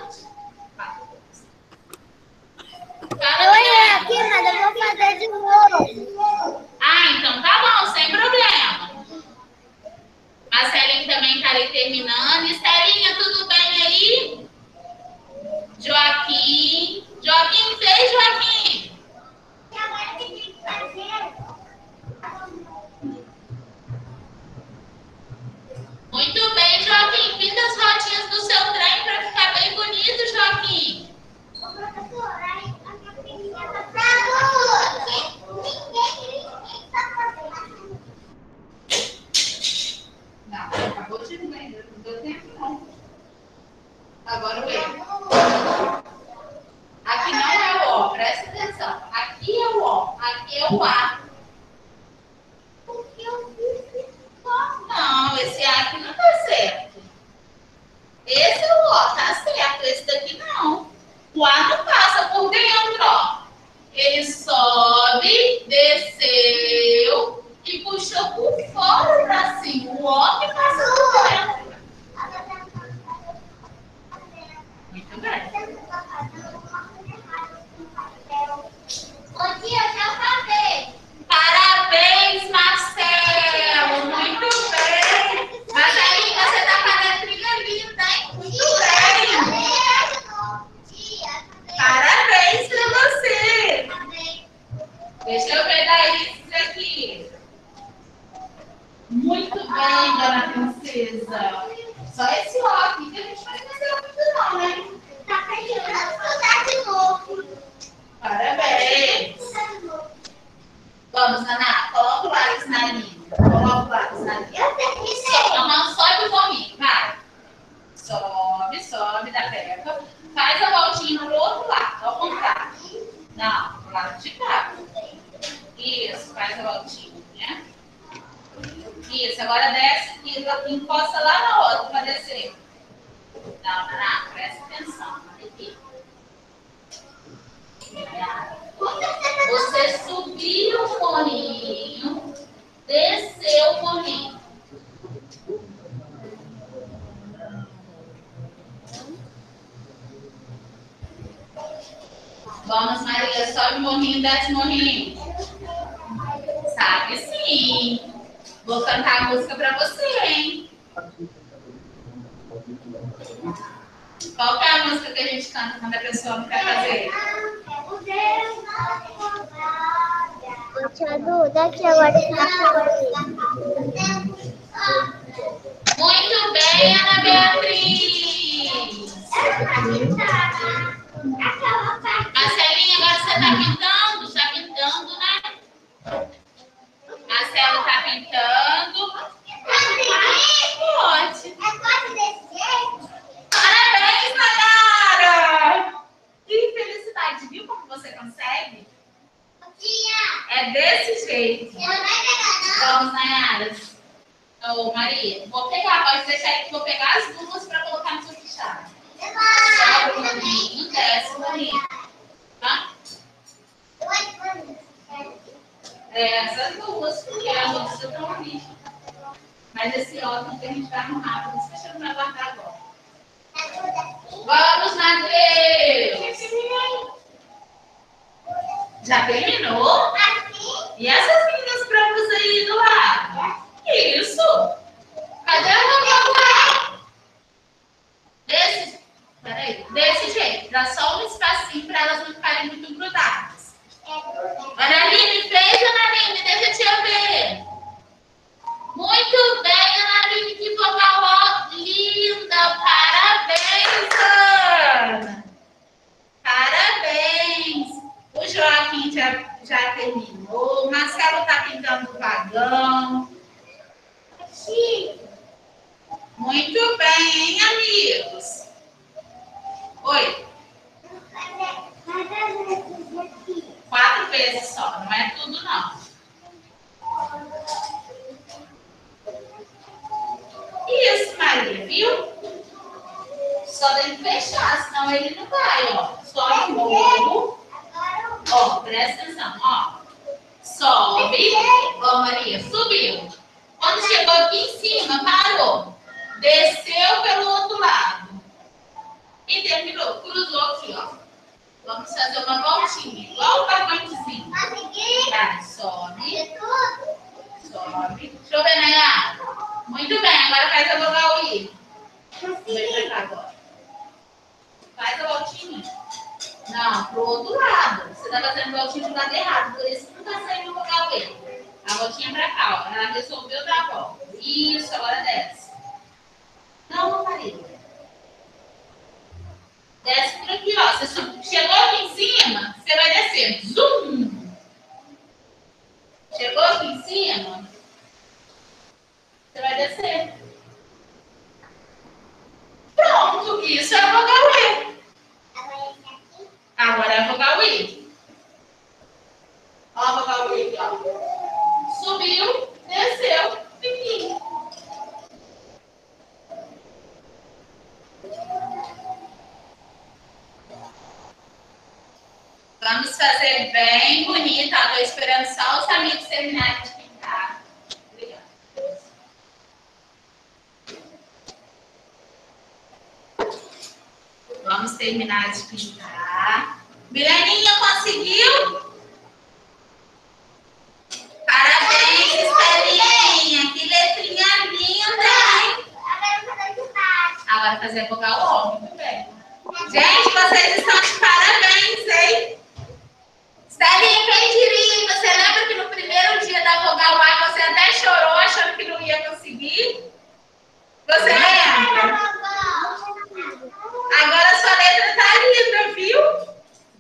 Eu olhei aqui, mas eu vou fazer de novo. Ah, então tá bom, sem problema. A Celinha também tá ali terminando. Estelinha, tudo bem aí? Joaquim. Joaquim fez, Joaquim? E agora tem que fazer. Muito bem, Joaquim. Pinta as rodinhas do seu trem para ficar bem bonito, Joaquim. Ô, professora, a minha filhinha tá ninguém tá fazendo. Não, acabou de ver, não deu tempo não. Agora o E. Aqui não é o O, presta atenção. Aqui é o O, aqui é o A. Não, esse A aqui não tá certo. Esse é o O, tá certo. Esse daqui não. O A não passa por dentro, ó. Ele sobe, desceu e puxou por fora pra cima. O O que passa por dentro. Muito bem. Ô, tia, eu já falei. Parabéns, Marcelo. Muito bem. Marcelinho, você tá com a letrinha linda, hein? Muito bem. Parabéns pra você. Deixa eu ver da Isis aqui. Muito bem, dona princesa. Só esse ó aqui que a gente vai fazer muito não, né? Tá fechando. Estudar de novo. Parabéns. Vamos, Naná. Coloca o lápis na linha. Coloca o lápis na linha. Eu terminei. Não, sobe comigo, vai. Sobe, sobe da Peppa. Faz a voltinha no outro lado, ao contrário. Não, pro lado de cá. Isso, faz a voltinha. Isso, agora desce e encosta lá Vamos, Maria, sobe o morrinho, desce o morrinho. Sabe sim. Vou cantar a música pra você, hein? Qual que é a música que a gente canta quando a pessoa não quer fazer? Ô, tia Duda, que agora tá Muito bem, Ana Beatriz. Marcelinha, agora você tá pintando? Tá pintando, né? Marcelo tá pintando. Pode. Parabéns, Nayara! Que felicidade. Viu como você consegue? É desse jeito. Vamos, Nayara. Ô, Maria, vou pegar. Pode deixar aí que vou pegar as duas para colocar no seu fichário. Sobe o morrinho, desce o morrinho. Tá? Essas duas, porque as outras eu estão ali. Mas esse ótimo que a gente vai no rápido, isso deixa eu me aguardar agora. Vamos, Matheus! Já terminou? E essas meninas brancas aí do lado? Isso! Cadê a mamãe? Desse jeito. Dá só um espacinho para elas não ficarem muito grudadas. Analine, fez, Analine? Deixa eu ver. Muito bem, Analine, que vocal linda! Parabéns, Ana! Parabéns! O Joaquim já terminou. O Marcelo está pintando o vagão. Muito bem, hein, amigos? Oi. 4 vezes só, não é tudo, não. Isso, Maria, viu? Só tem que fechar, senão ele não vai, ó. Sobe o morro. Ó, presta atenção, ó. Sobe. Ó, Maria, subiu. Quando chegou aqui em cima, parou. Desceu pelo outro lado. E terminou. Cruzou aqui, ó. Vamos fazer uma voltinha. Igual o pacotezinho. Tá, sobe. Sobe. Deixa eu ver, Nayara. Muito bem, agora faz a vogal I. Vem pra cá agora. Faz a voltinha. Não, pro outro lado. Você tá fazendo a voltinha do lado errado. Por isso que não tá saindo a vogal E. A voltinha pra cá, ó. Ela resolveu dar a volta. Isso, agora desce. Não, Maria. Desce por aqui, ó. Você chegou aqui em cima, você vai descer. Zum! Chegou aqui em cima, você vai descer. Pronto, isso é a vogal E. Agora é a vogal I. Ó a vogal I aqui, ó. Subiu, desceu, fiquinho. Vamos fazer bem bonito. Estou esperando só os amigos terminarem de pintar. Obrigada. Vamos terminar de pintar. Milaninha, conseguiu? Parabéns, Estelinha. Que letrinha linda, hein? Agora fazer a vogal O. Muito bem. Gente, vocês estão de parabéns, hein? Estelinha, quem diria? Você lembra que no primeiro dia da vogal A você até chorou achando que não ia conseguir? Você lembra? Agora sua letra tá linda, viu?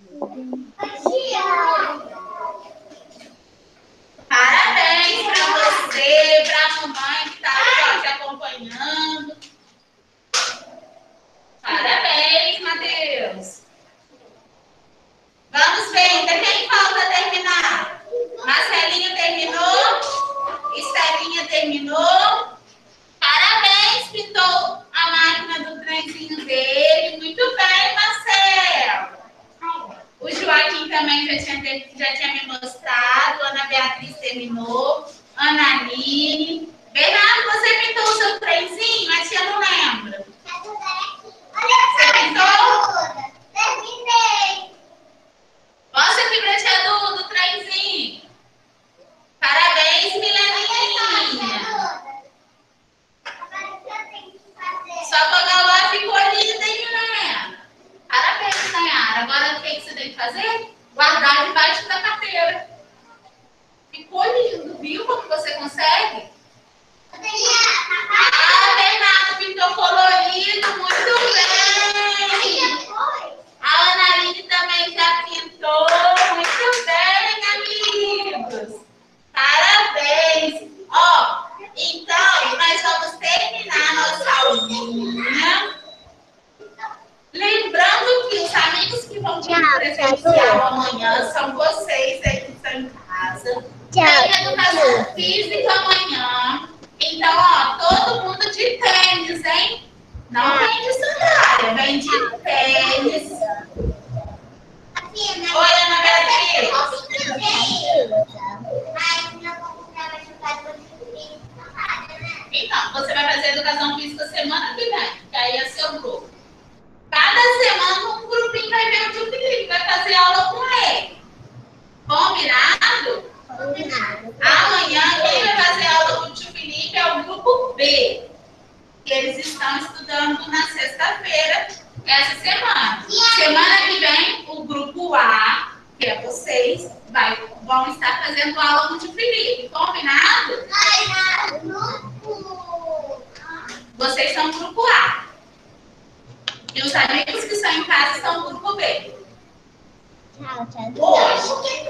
Parabéns pra você, pra mamãe que tá te acompanhando. Parabéns, Matheus. Vamos ver, ainda quem falta terminar? Marcelinho terminou? Estelinha terminou? Parabéns, pintou a máquina do trenzinho dele. Muito bem, Marcelo. O Joaquim também já tinha me mostrado. Ana Beatriz terminou. Ana Aline. Bernardo, você pintou o seu trenzinho? A tia não lembra. Você pintou? Terminei. Agora, o que você tem que fazer? Guardar debaixo da carteira. Ficou lindo, viu como você consegue? Ah, Bernardo pintou colorido, muito bem. A Analine também já pintou, muito bem, amigos. Parabéns. Ó, então, nós vamos terminar a nossa aulinha. Lembrando que os amigos que vão vir presencial amanhã são vocês aí que estão em casa. Tem educação física amanhã. Então, ó, todo mundo de tênis, hein? Não vem de sandália, vem de tênis. Oi, Ana Beatriz. Então, você vai fazer educação física semana que vem, que aí é seu grupo. Cada semana um grupinho vai ver o tio Felipe, vai fazer aula com ele. Combinado? Amanhã quem vai fazer aula com o tio Felipe é o grupo B. Que eles estão estudando na sexta-feira, essa semana. Semana que vem, o grupo A, que é vocês, vão estar fazendo aula com o tio Felipe. Combinado? Vocês são o grupo A. E os amigos que estão em casa são o grupo B. Tchau, tchau. Hoje.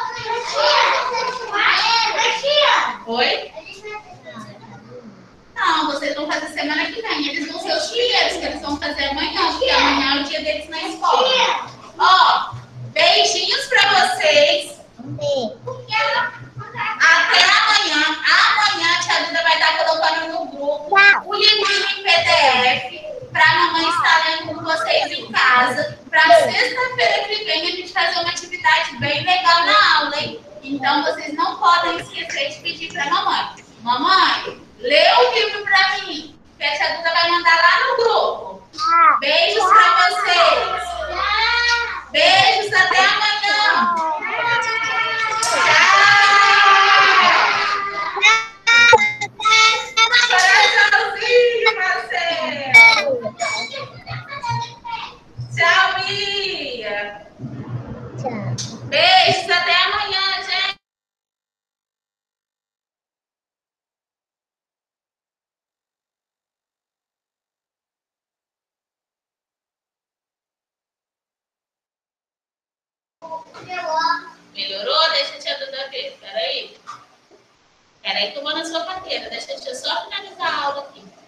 Oi? Não, vocês vão fazer semana que vem. Eles vão ser os primeiros que eles vão fazer amanhã, porque amanhã é o dia deles na escola. Ó, beijinhos pra vocês. Até amanhã. Amanhã a tia Duda vai estar colocando no grupo o livrinho em PDF para a mamãe estar lendo com vocês em casa. Para sexta-feira que vem a gente fazer uma atividade bem legal na aula, hein? Então vocês não podem esquecer de pedir para a mamãe. Mamãe, lê o livro para mim, que a tia Duda vai mandar lá no grupo. Beijos para vocês. Beijos, até amanhã. Tchauzinho, Marcelo. Tchau, Mia. Tchau. Beijos, até amanhã, gente. Melhorou? Deixa a tia Duda ver. Peraí. Peraí, tomando a sua carteira. Deixa eu só finalizar a aula aqui.